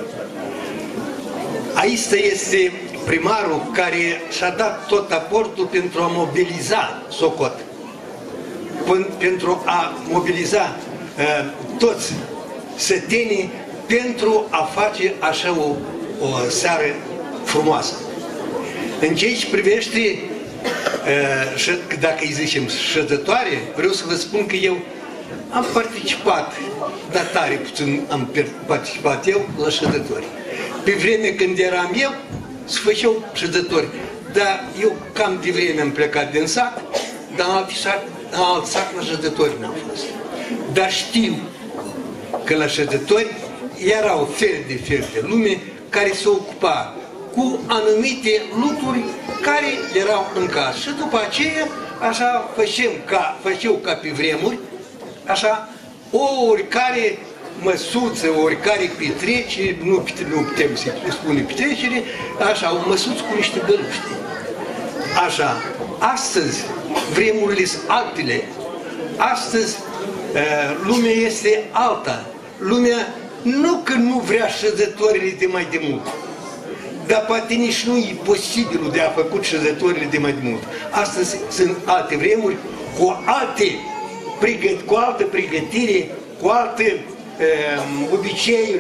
Aici este primarul care și-a dat tot aportul pentru a mobiliza socot, pentru a mobiliza uh, toți sătenii pentru a face așa o, o seară frumoasă. În ceea ce privește, uh, dacă îi zicem șădătoare, vreau să vă spun că eu am participat, dar tare puțin am participat eu la șădători. Pe vreme când eram eu, se făceau șădători, dar eu cam de vreme am plecat din sat, dar am afișat, am alt sat la șădători n-am fost. Dar știu că la șădători erau fel de fel de lume care se ocupa cu anumite lucruri care erau în casă. Și după aceea, așa făceam ca, făceau ca pe vremuri, așa, o oricare măsuță, oricare petrecere, nu, nu putem să spune petrecere, așa, o măsuță cu niște găluște. Așa, astăzi vremurile sunt altele, astăzi lumea este alta. Lumea nu că nu vrea șezătorile de mai de mult, dar poate nici nu e posibilul de a făcut șezătorile de mai de mult. Astăzi sunt alte vremuri, cu alte cu altă pregătire, cu alte uh, obiceiuri,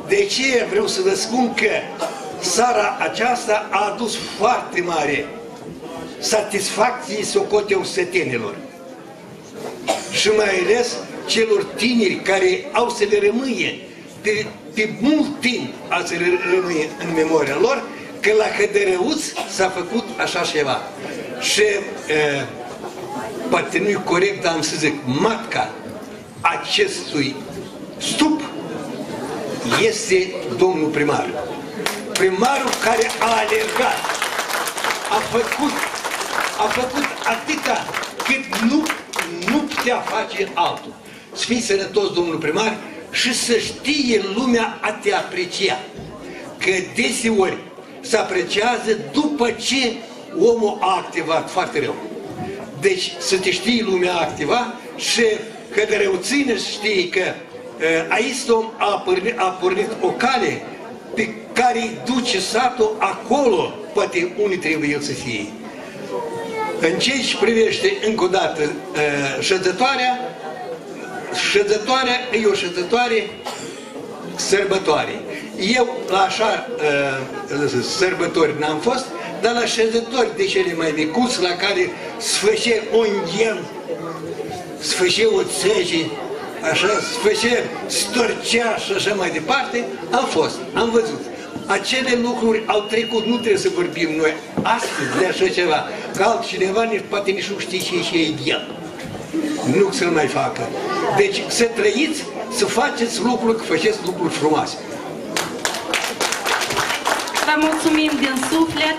De ce vreau să vă spun că seara aceasta a adus foarte mare satisfacție socoteau sătenilor și mai ales celor tineri care au să le rămâie pe, pe mult timp, a să le rămâie în memoria lor, că la Hădărăuț s-a făcut așa ceva. Și e, poate nu-i corect, dar am să zic, matca acestui stup este domnul primar. Primarul care a alergat, a făcut, a făcut atâta cât nu, nu putea face altul. Să fii sănătos, domnul primar, și să știe lumea a te aprecia. Că deseori se apreciază după ce omul a activat foarte rău. Deci să te știi lumea a activat și că de răuține să știi că aici a pornit, a pornit o cale pe care îi duce satul acolo, poate unde trebuie el să fie. În ce își privește încă o dată șezătoarea, șezătoarea e o șezătoare sărbătoare. Eu la așa uh, sărbători n-am fost, dar la șezători de cele mai micuți, la care sfârșe un ghel, sfârșe o țege, așa, sfârșe storcea și așa mai departe, am fost, am văzut. Acele lucruri au trecut, nu trebuie să vorbim noi astăzi de așa ceva, că altcineva nici, poate nici nu știe ce e ghel. Nu să-l mai facă. Deci să trăiți, să faceți lucruri, că faceți lucruri frumoase. Vă mulțumim din suflet.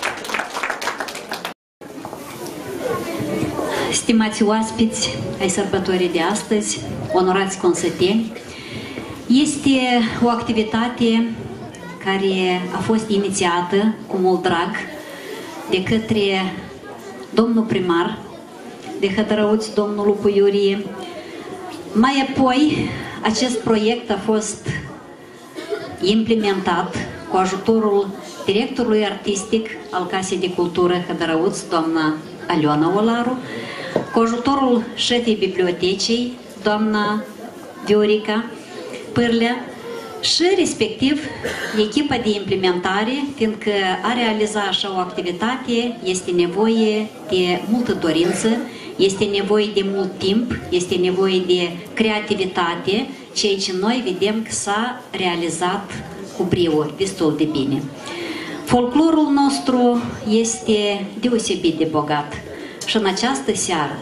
Stimați oaspeți ai sărbătorii de astăzi, onorați consăteni, este o activitate care a fost inițiată cu mult drag de către domnul primar de Hădărăuț, domnul Lupu Iurie. Mai apoi, acest proiect a fost implementat cu ajutorul directorului artistic al Casei de Cultură Hădărăuț, doamna Aliona Olaru, cu ajutorul șefei bibliotecii, doamna Viorica Pârlea, și respectiv echipa de implementare, fiindcă a realiza așa o activitate este nevoie de multă dorință, este nevoie de mult timp, este nevoie de creativitate, ceea ce noi vedem că s-a realizat cu brio, destul de bine. Folclorul nostru este deosebit de bogat și în această seară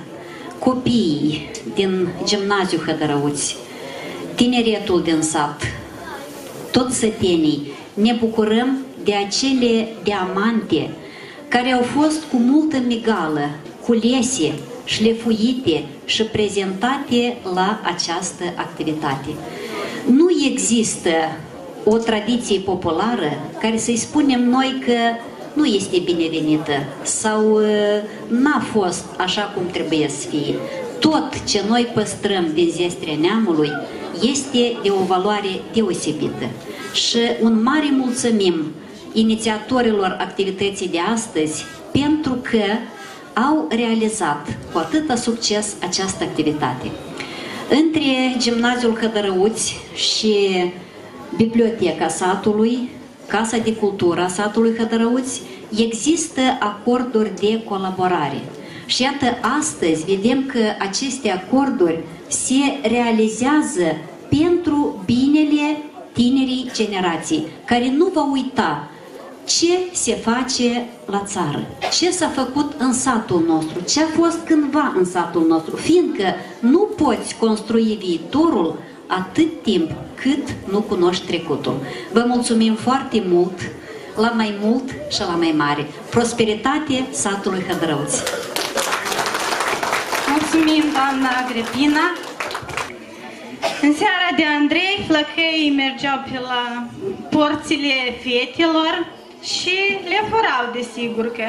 copiii din Gimnaziul Hădărăuț, tineretul din sat, toți sătenii, ne bucurăm de acele diamante care au fost cu multă migală, culese, șlefuite și prezentate la această activitate. Nu există o tradiție populară care să-i spunem noi că nu este binevenită sau n-a fost așa cum trebuie să fie. Tot ce noi păstrăm din zestrea neamului este de o valoare deosebită. Și un mare mulțumim inițiatorilor activității de astăzi pentru că au realizat cu atâta succes această activitate. Între Gimnaziul Hădărăuț și Biblioteca satului, Casa de Cultură a satului Hădărăuț, există acorduri de colaborare. Și iată, astăzi vedem că aceste acorduri se realizează pentru binele tinerii generații, care nu va uita ce se face la țară, ce s-a făcut în satul nostru, ce a fost cândva în satul nostru, fiindcă nu poți construi viitorul atât timp cât nu cunoști trecutul. Vă mulțumim foarte mult, la mai mult și la mai mare. Prosperitate satului Hădărăuț! Mulțumim, doamna Agripina! În seara de Andrei, flăcăii mergeau pe la porțile fetelor și le furau, desigur că.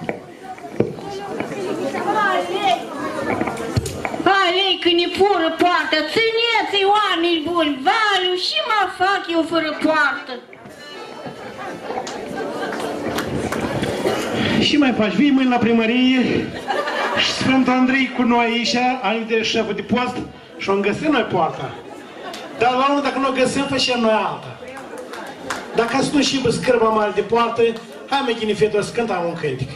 Alei, că ne fură poartă, țineți-i oameni buni, Valiu, și mă fac eu fără poartă. Și mai faci, vii mâine la primărie și Sfântul Andrei cu noi aici, aici de șeful de post, și o găsim noi poarta. Dar la urmă, dacă nu o găsim, facem noi alta. Dacă ați nu și bă scârba mai de poartă, hai mă ghini fetă să cântăm un cântic.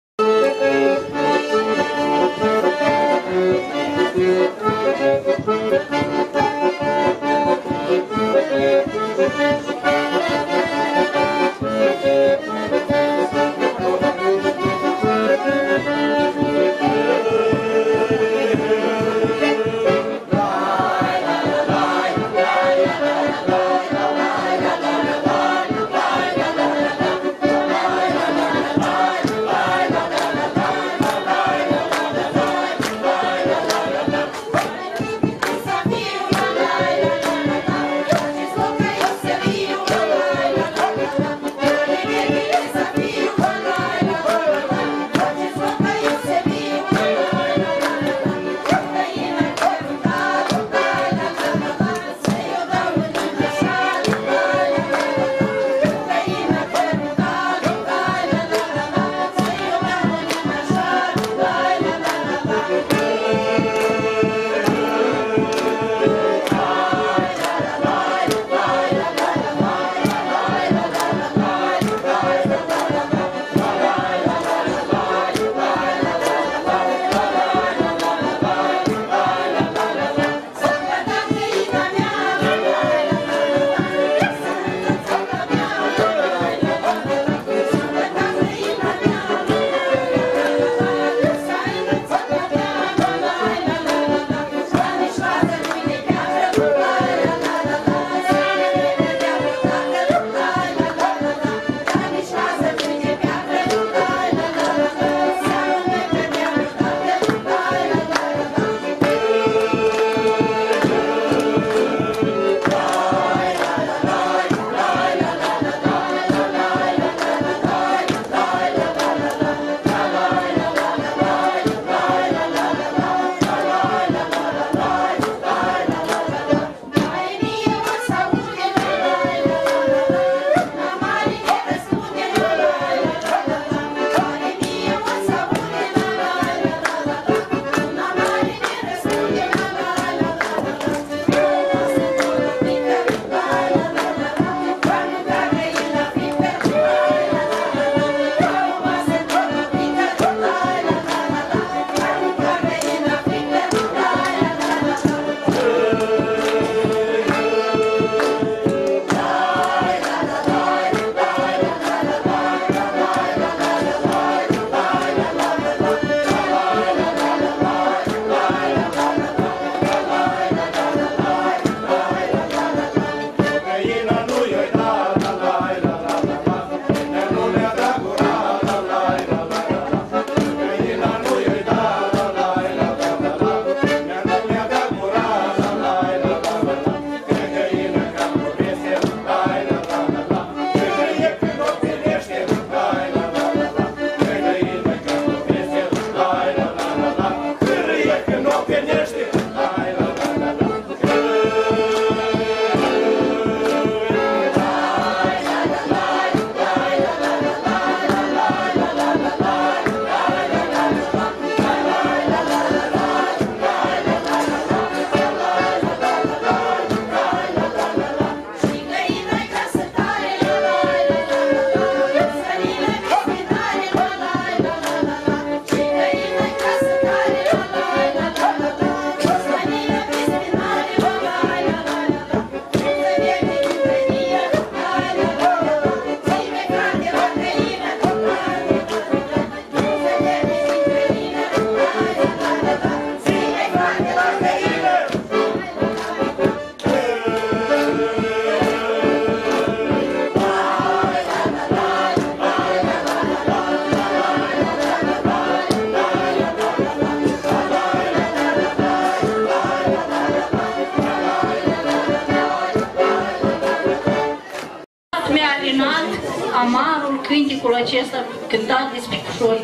amarul cânticul acesta cântat despre Cușoi.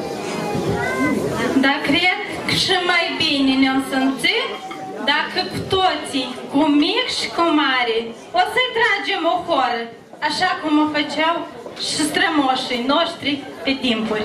Dar cred că și mai bine ne-o simțim dacă cu toții, cu mic și cu mare, o să-i tragem o horă, așa cum o făceau și strămoșii noștri pe timpuri.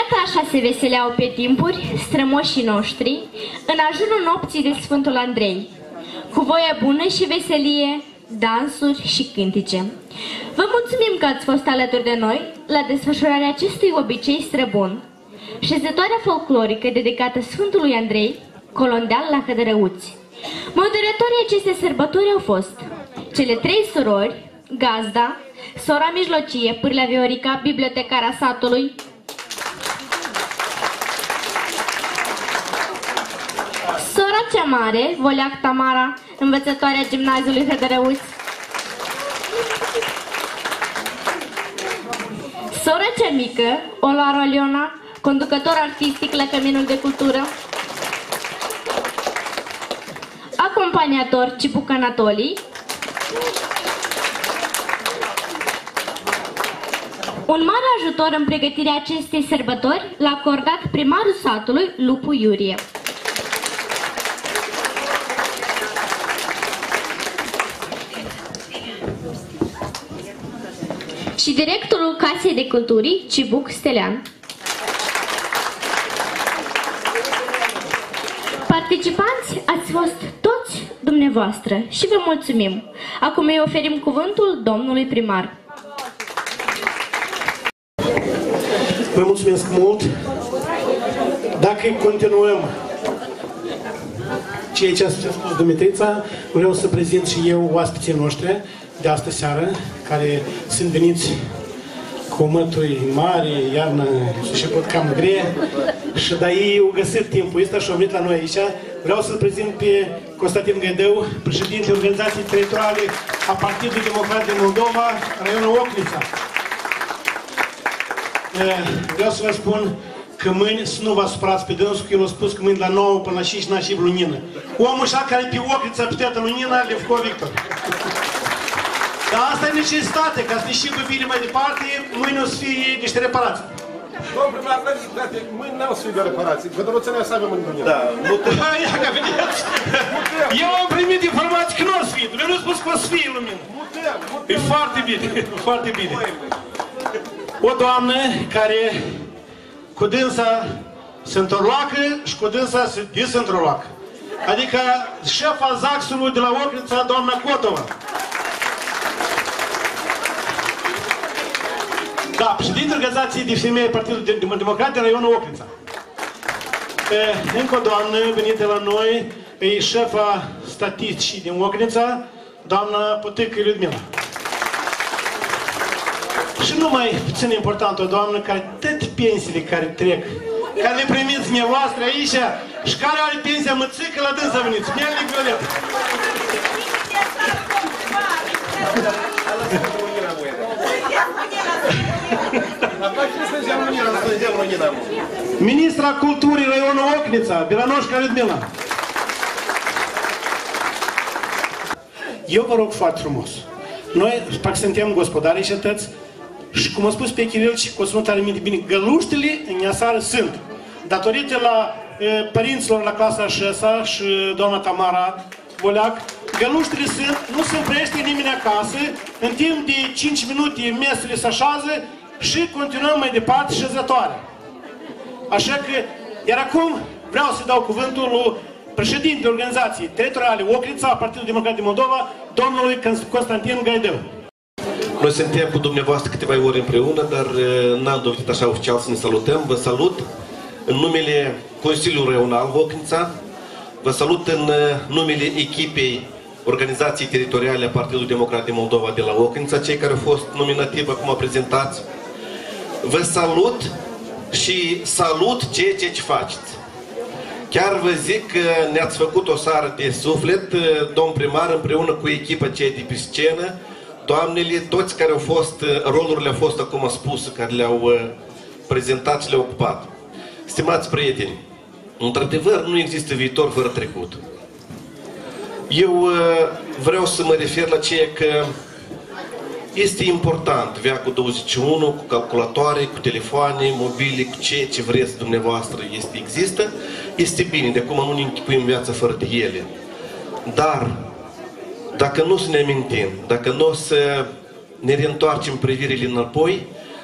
Iată așa se veseleau pe timpuri strămoșii noștri în ajunul nopții de Sfântul Andrei, cu voie bună și veselie, dansuri și cântice. Vă mulțumim că ați fost alături de noi la desfășurarea acestui obicei străbun. Șezătoarea folclorică dedicată Sfântului Andrei, colondeal la Hădărăuți. Moderatorii acestei sărbători au fost cele trei surori, gazda, sora mijlocie, Pârlea Viorica, bibliotecara satului, sora cea mare, Voleac Tamara, învățătoarea gimnaziului Hădărăuți, sora cea mică, Olaru Aliona, conducător artistic la Căminul de Cultură, acompaniator Cipuc Anatolii, un mare ajutor în pregătirea acestei sărbători l-a acordat primarul satului, Lupu Iurie. Și directorul Casei de Culturii, Cibuc Stelean. Participanți ați fost toți dumneavoastră și vă mulțumim. Acum îi oferim cuvântul domnului primar. Vă mulțumesc mult. Dacă continuăm ceea ce a spus Dumitrița, vreau să prezint și eu oaspeții noștri de astă seară, care sunt veniți cu mături mari, iarnă și pot cam grea, și dar ei au găsit timpul ăsta și au venit la noi aici. Vreau să-l prezint pe Constantin Gădău, președintele Organizației Teritoriale a Partidului Democrat din Moldova, raionul Ocnița. Vreau să vă spun că mâini să nu vă supărați pe dânsul, că el a spus că mâini la nouă până la cinci n-a și lunină. Omul ăștia care pe Ocnița, pe toată lunina, Levco Victor. Dar asta e necesitate, ca să ne și bine mai departe, mâine o să fie niște reparații. Domnul primar, mâine n-au să fie de reparații, Gădăruțenea să avem în lunină. Da, nu te... Ia că vedeți! Eu am primit informații că nu o să fie, dumneavoastră nu spus că o să fie lumină. E foarte bine, foarte bine. O doamnă care cu dânsa se întorloacă și cu dânsa se disîntorloacă. Adică șefa Zaxului de la Ocnița, doamna Cotova. Da, președintele Organizației de Femei Partidului Democrat din raionul Ocnița. Încă o doamnă venită la noi, e șefa statisticii din Ocnița, doamna Potică Ludmila. Și nu mai puțin important, o doamnă care toate pensiile care trec, care le primiți dumneavoastră aici și care are pensia mățică, la dânsă veniți. Miele Violet. Ministra Culturii raionul Ocnița, Biranoșca Ludmila. Eu vă rog foarte frumos. Noi, parcă suntem gospodarii cetăți și, cum a spus pe Chirilci, cu o sunt tare minte bine, găluștele în Iasară sunt. Datorită la e, părinților la clasa a șasea și doamna Tamara Voleac, găluștele sunt, nu se împrește nimeni acasă, în timp de cinci minute mesele se așează și continuăm mai departe șezătoare. Așa că, iar acum vreau să dau cuvântul lui președintele Organizației Teritoriale Ocnița, Partidul Democrat din Moldova, domnului Constantin Gădău. Noi suntem cu dumneavoastră câteva ori împreună, dar n-am dovedit așa oficial să ne salutăm. Vă salut în numele Consiliului Raional Ocnița, vă salut în numele echipei Organizației Teritoriale a Partidului Democrat din Moldova de la Ocnița, cei care au fost nominativi acum prezentați. Vă salut și salut ceea ce faceți. Chiar vă zic că ne-ați făcut o seară de suflet, domn primar, împreună cu echipa cei de pe scenă, doamnele, toți care au fost, rolurile au fost acum spuse, care le-au prezentat și le-au ocupat. Stimați prieteni, într-adevăr nu există viitor fără trecut. Eu vreau să mă refer la ceea că este important, veacul douăzeci și unu, cu calculatoare, cu telefoane, mobile, cu ceea ce vreți dumneavoastră este, există, este bine, de acum nu ne închipuim viața fără de ele. Dar, dacă nu să ne amintim, dacă nu o să ne reîntoarcem privirile înapoi,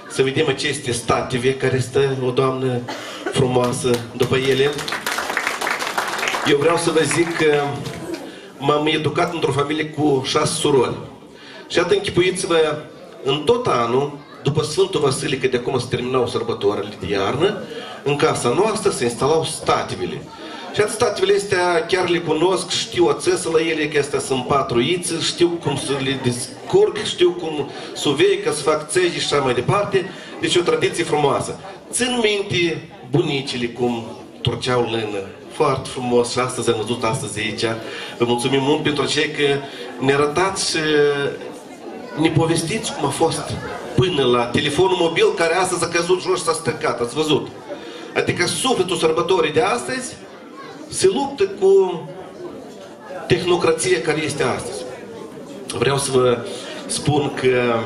să vedem aceste stative care stă o doamnă frumoasă după ele. Eu vreau să vă zic că m-am educat într-o familie cu șase surori. Și atât închipuiți-vă, în tot anul, după Sfântul Vasile, de acum se terminau sărbătoarele de iarnă, în casa noastră se instalau stativele. Și atât stativele astea chiar le cunosc, știu acces la ele, că astea sunt patru ițe, știu cum să le descurc, știu cum să uvei, ca să fac țegi și așa mai departe. Deci e o tradiție frumoasă. Țin minte bunicile cum torceau lână. Foarte frumos și astăzi am văzut astăzi aici. Vă mulțumim mult pentru cei că ne arătați și ne povestiți cum a fost până la telefonul mobil care astăzi a căzut jos și s-a stricat. Ați văzut? Adică sufletul sărbătorii de astăzi se luptă cu tehnocrația care este astăzi. Vreau să vă spun că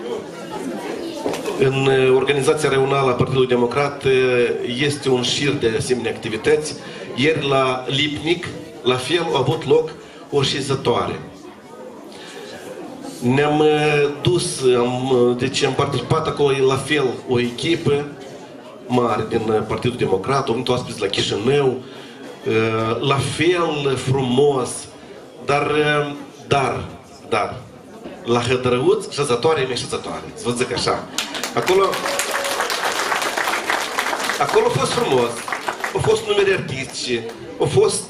în organizația regională a Partidului Democrat este un șir de asemenea activități. Ieri la Lipnic, la fel, a avut loc o șezătoare. Ne-am dus, am, deci am participat acolo la fel o echipă mare din Partidul Democrat, au venit oaspeți la Chișinău, la fel frumos, dar, dar, dar, la Hădărăuț, șezătoare e mai șezătoare, să vă zic așa. Acolo, acolo a fost frumos, au fost numere artistice, au fost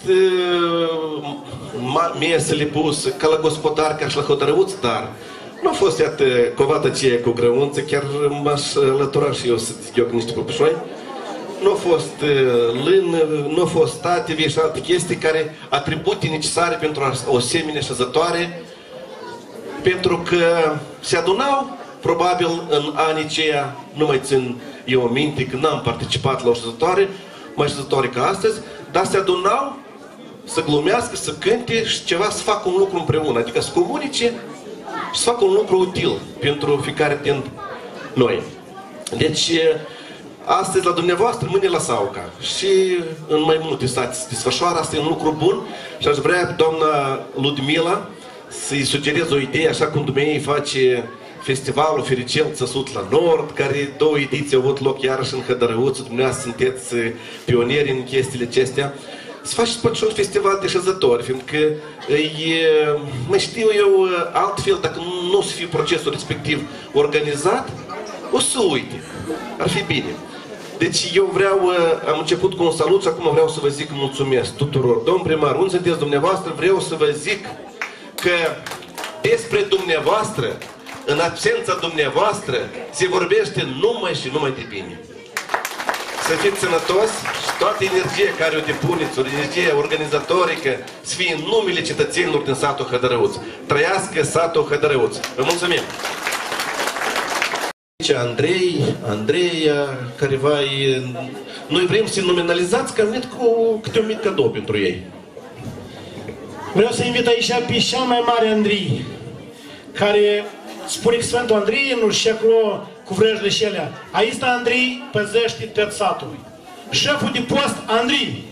uh, mesele puse, ca la gospodar, ca și la Hădărăuț, dar nu a fost, iată, covată aceea cu grăunță, chiar m-aș alătura și eu să zic eu cu niște pupișoi. Nu a fost uh, lână, nu a fost stative și alte chestii care atribute necesare pentru o asemenea șezătoare, pentru că se adunau, probabil în anii aceia, nu mai țin eu minte că n-am participat la o șezătoare, mai șezătoare ca astăzi, dar se adunau să glumească, să cânte și ceva, să facă un lucru împreună, adică să comunice și să facă un lucru util pentru fiecare din noi. Deci, astăzi la dumneavoastră, mâine la Sauca și în mai multe state se desfășoară, asta e un lucru bun și aș vrea doamna Ludmila să-i sugerez o idee, așa cum dumneavoastră face Festivalul Fericel Țăsut la Nord, care două ediții au avut loc iarăși în Hădărăuț, dumneavoastră sunteți pionieri în chestiile acestea, să faceți poate și un festival de șezători, fiindcă e, mai știu eu altfel, dacă nu o să fie procesul respectiv organizat, o să uite. Ar fi bine. Deci eu vreau, am început cu un salut și acum vreau să vă zic mulțumesc tuturor. Domn primar, unde sunteți dumneavoastră? Vreau să vă zic că despre dumneavoastră, în absența dumneavoastră, se vorbește numai și numai de bine. Să fiți sănătos și toată energia care o depuneți, o energie organizatorică, să fie în numele cetățenilor din satul Hădărăuț. Trăiască satul Hădărăuț. Vă mulțumim! Andrei, Andreea, careva e... Noi vrem să-i nominalizați că am venit cu câte un mic cadou pentru ei. Vreau să invit aici pe cea mai mare Andrei, care spune că Sfântul Andrei nu știu acolo cu vrăjile și alea. Aici Andrei păzește tot satul. Șeful de post Andrei.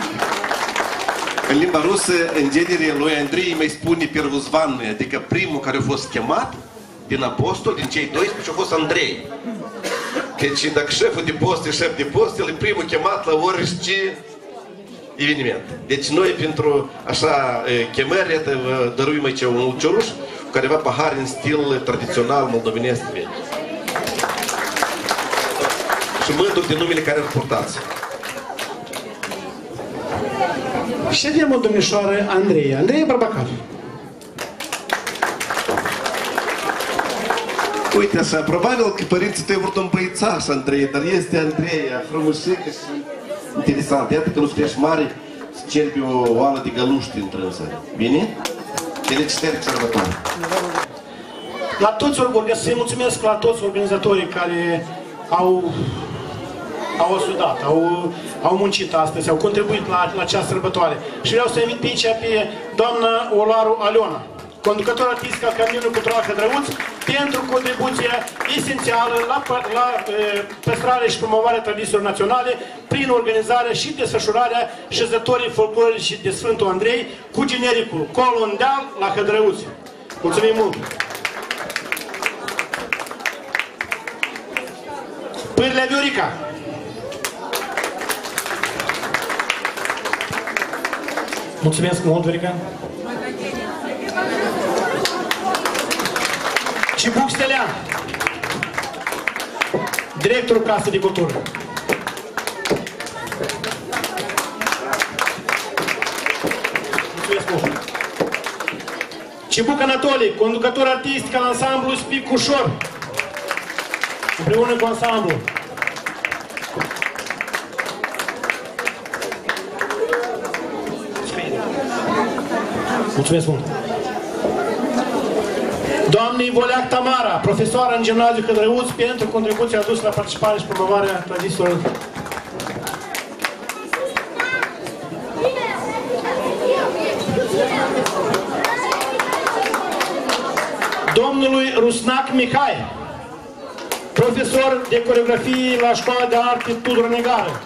În limba rusă, în genere, lui Andrei mai spune Первозванный, adică primul care a fost chemat din apostol, din cei doisprezece, a fost Andrei. Deci dacă șeful de post e șef de post, el e primul chemat la orice eveniment. Deci noi pentru așa chemări, iată, vă dăruim aici un ulcioruș cu careva pahar în stil tradițional moldovenesc vechi. Și mânduri de numele care îl purtați. Și avem o domnișoară, Andreea. Andreea Barbacar. Uite așa, probabil că părinții tăi vor un băițaș, Andrei, dar este Andreea, frumușică și interesant. Iată că nu suntești mare, să cerbi o oală de găluști în trânsă. Bine? Felicitări sărbătoare! La toți, să-i mulțumesc la toți organizatorii care au, au asudat, au, au muncit astăzi, au contribuit la, la această sărbătoare. Și vreau să invit pe aici pe doamna Olaru Aliona, conducător artistic al Caminului Cultural Hădărăuț, pentru contribuția esențială la, la e, păstrarea și promovarea tradițiilor naționale prin organizarea și desfășurarea șezătorii folclorice de Sfântul Andrei cu genericul Colondeal la Hădărăuț. Mulțumim mult! Pârlea Viorica. Mulțumesc mult, Viorica. Cibuc Stelean, directorul Casei de Cultură. Mulțumesc mult. Cibuc Anatolie, conducător artistic al ansamblului Spic Ușor, împreună cu ansamblu. Mulțumesc mult. Doamnei Voleac Tamara, profesoară în Gimnaziul Hădrăuț, pentru contribuția adusă la participare și promovarea tradițiilor. Domnului Rusnac Mihai, profesor de coreografie la Școala de Arte Tudor Negară.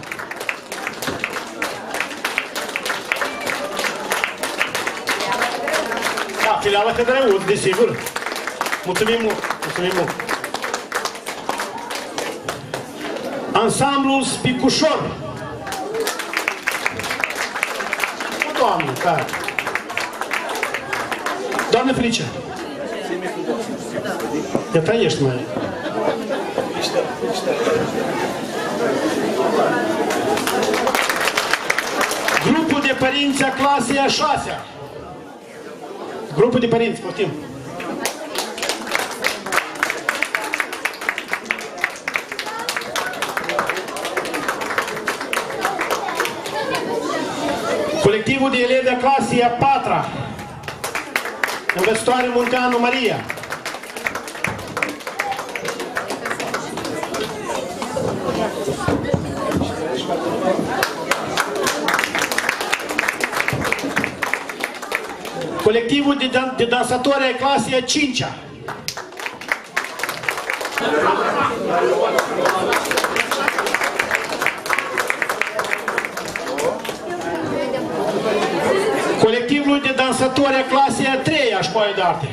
Da, filiala Hădrăuț, desigur. Mulțumim mult, mulțumim mult. Ansamblul Spicușor. Doamne, care? Doamne Felicia. Te trăiești, mai. Grupul de părinți a clasei a șasea. Grupul de părinți, poftim. Colectivul de elevi a clasei a patra. Învățătoare Munteanu Maria. Colectivul de, dan de dansatori a clasei a cincea. Colectivul de dansatori a clasei a treia a Școalei de Arte.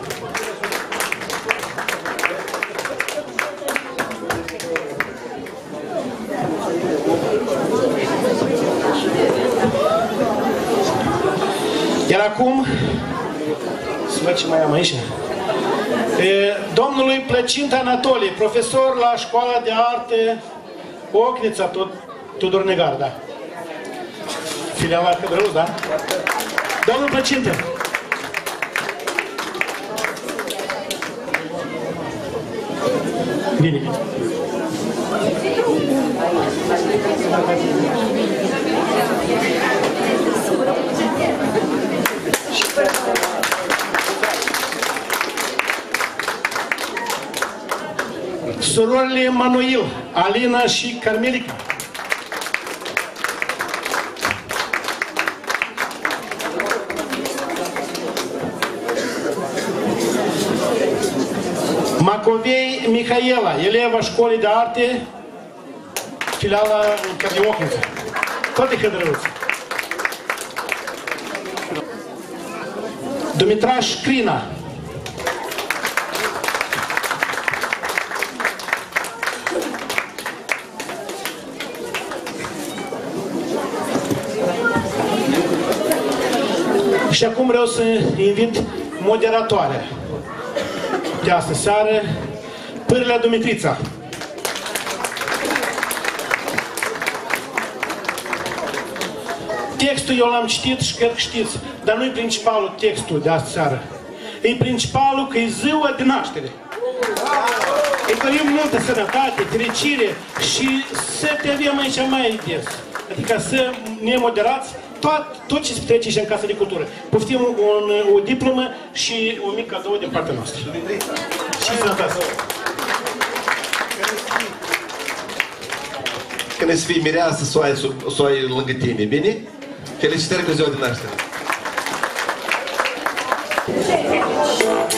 Iar acum, să văd ce mai am aici, e, domnului Plăcinta Anatolie, profesor la Școala de Arte Ochnița, Tudor Negar, da. Filiala Hădrăuț, da? Domnul Plăcintă. Bine. Surorile Manuel, Alina și Carmelica. Macovei Mihaela, eleva Școlii de Arte, filiala de Ochniță. Toate Hădrăuț. Dumitraș Crina. Și acum vreau să invit moderatoarea de astă seară, Pârlea Dumitrița. Textul eu l-am citit și cred că știți, dar nu e principalul textul de astă seară. E principalul că e ziua de naștere. Îi dorim multă sănătate, fericire și să te avem aici mai des. Adică să ne moderați tot, tot ce se petrece și în Casa de Cultură. Poftim un, o diplomă și un mic cadou din partea noastră. Și sănătate! Când să fii mireasă, soaie, soaie lângă tine, bine? Felicitări cu ziua de naștere!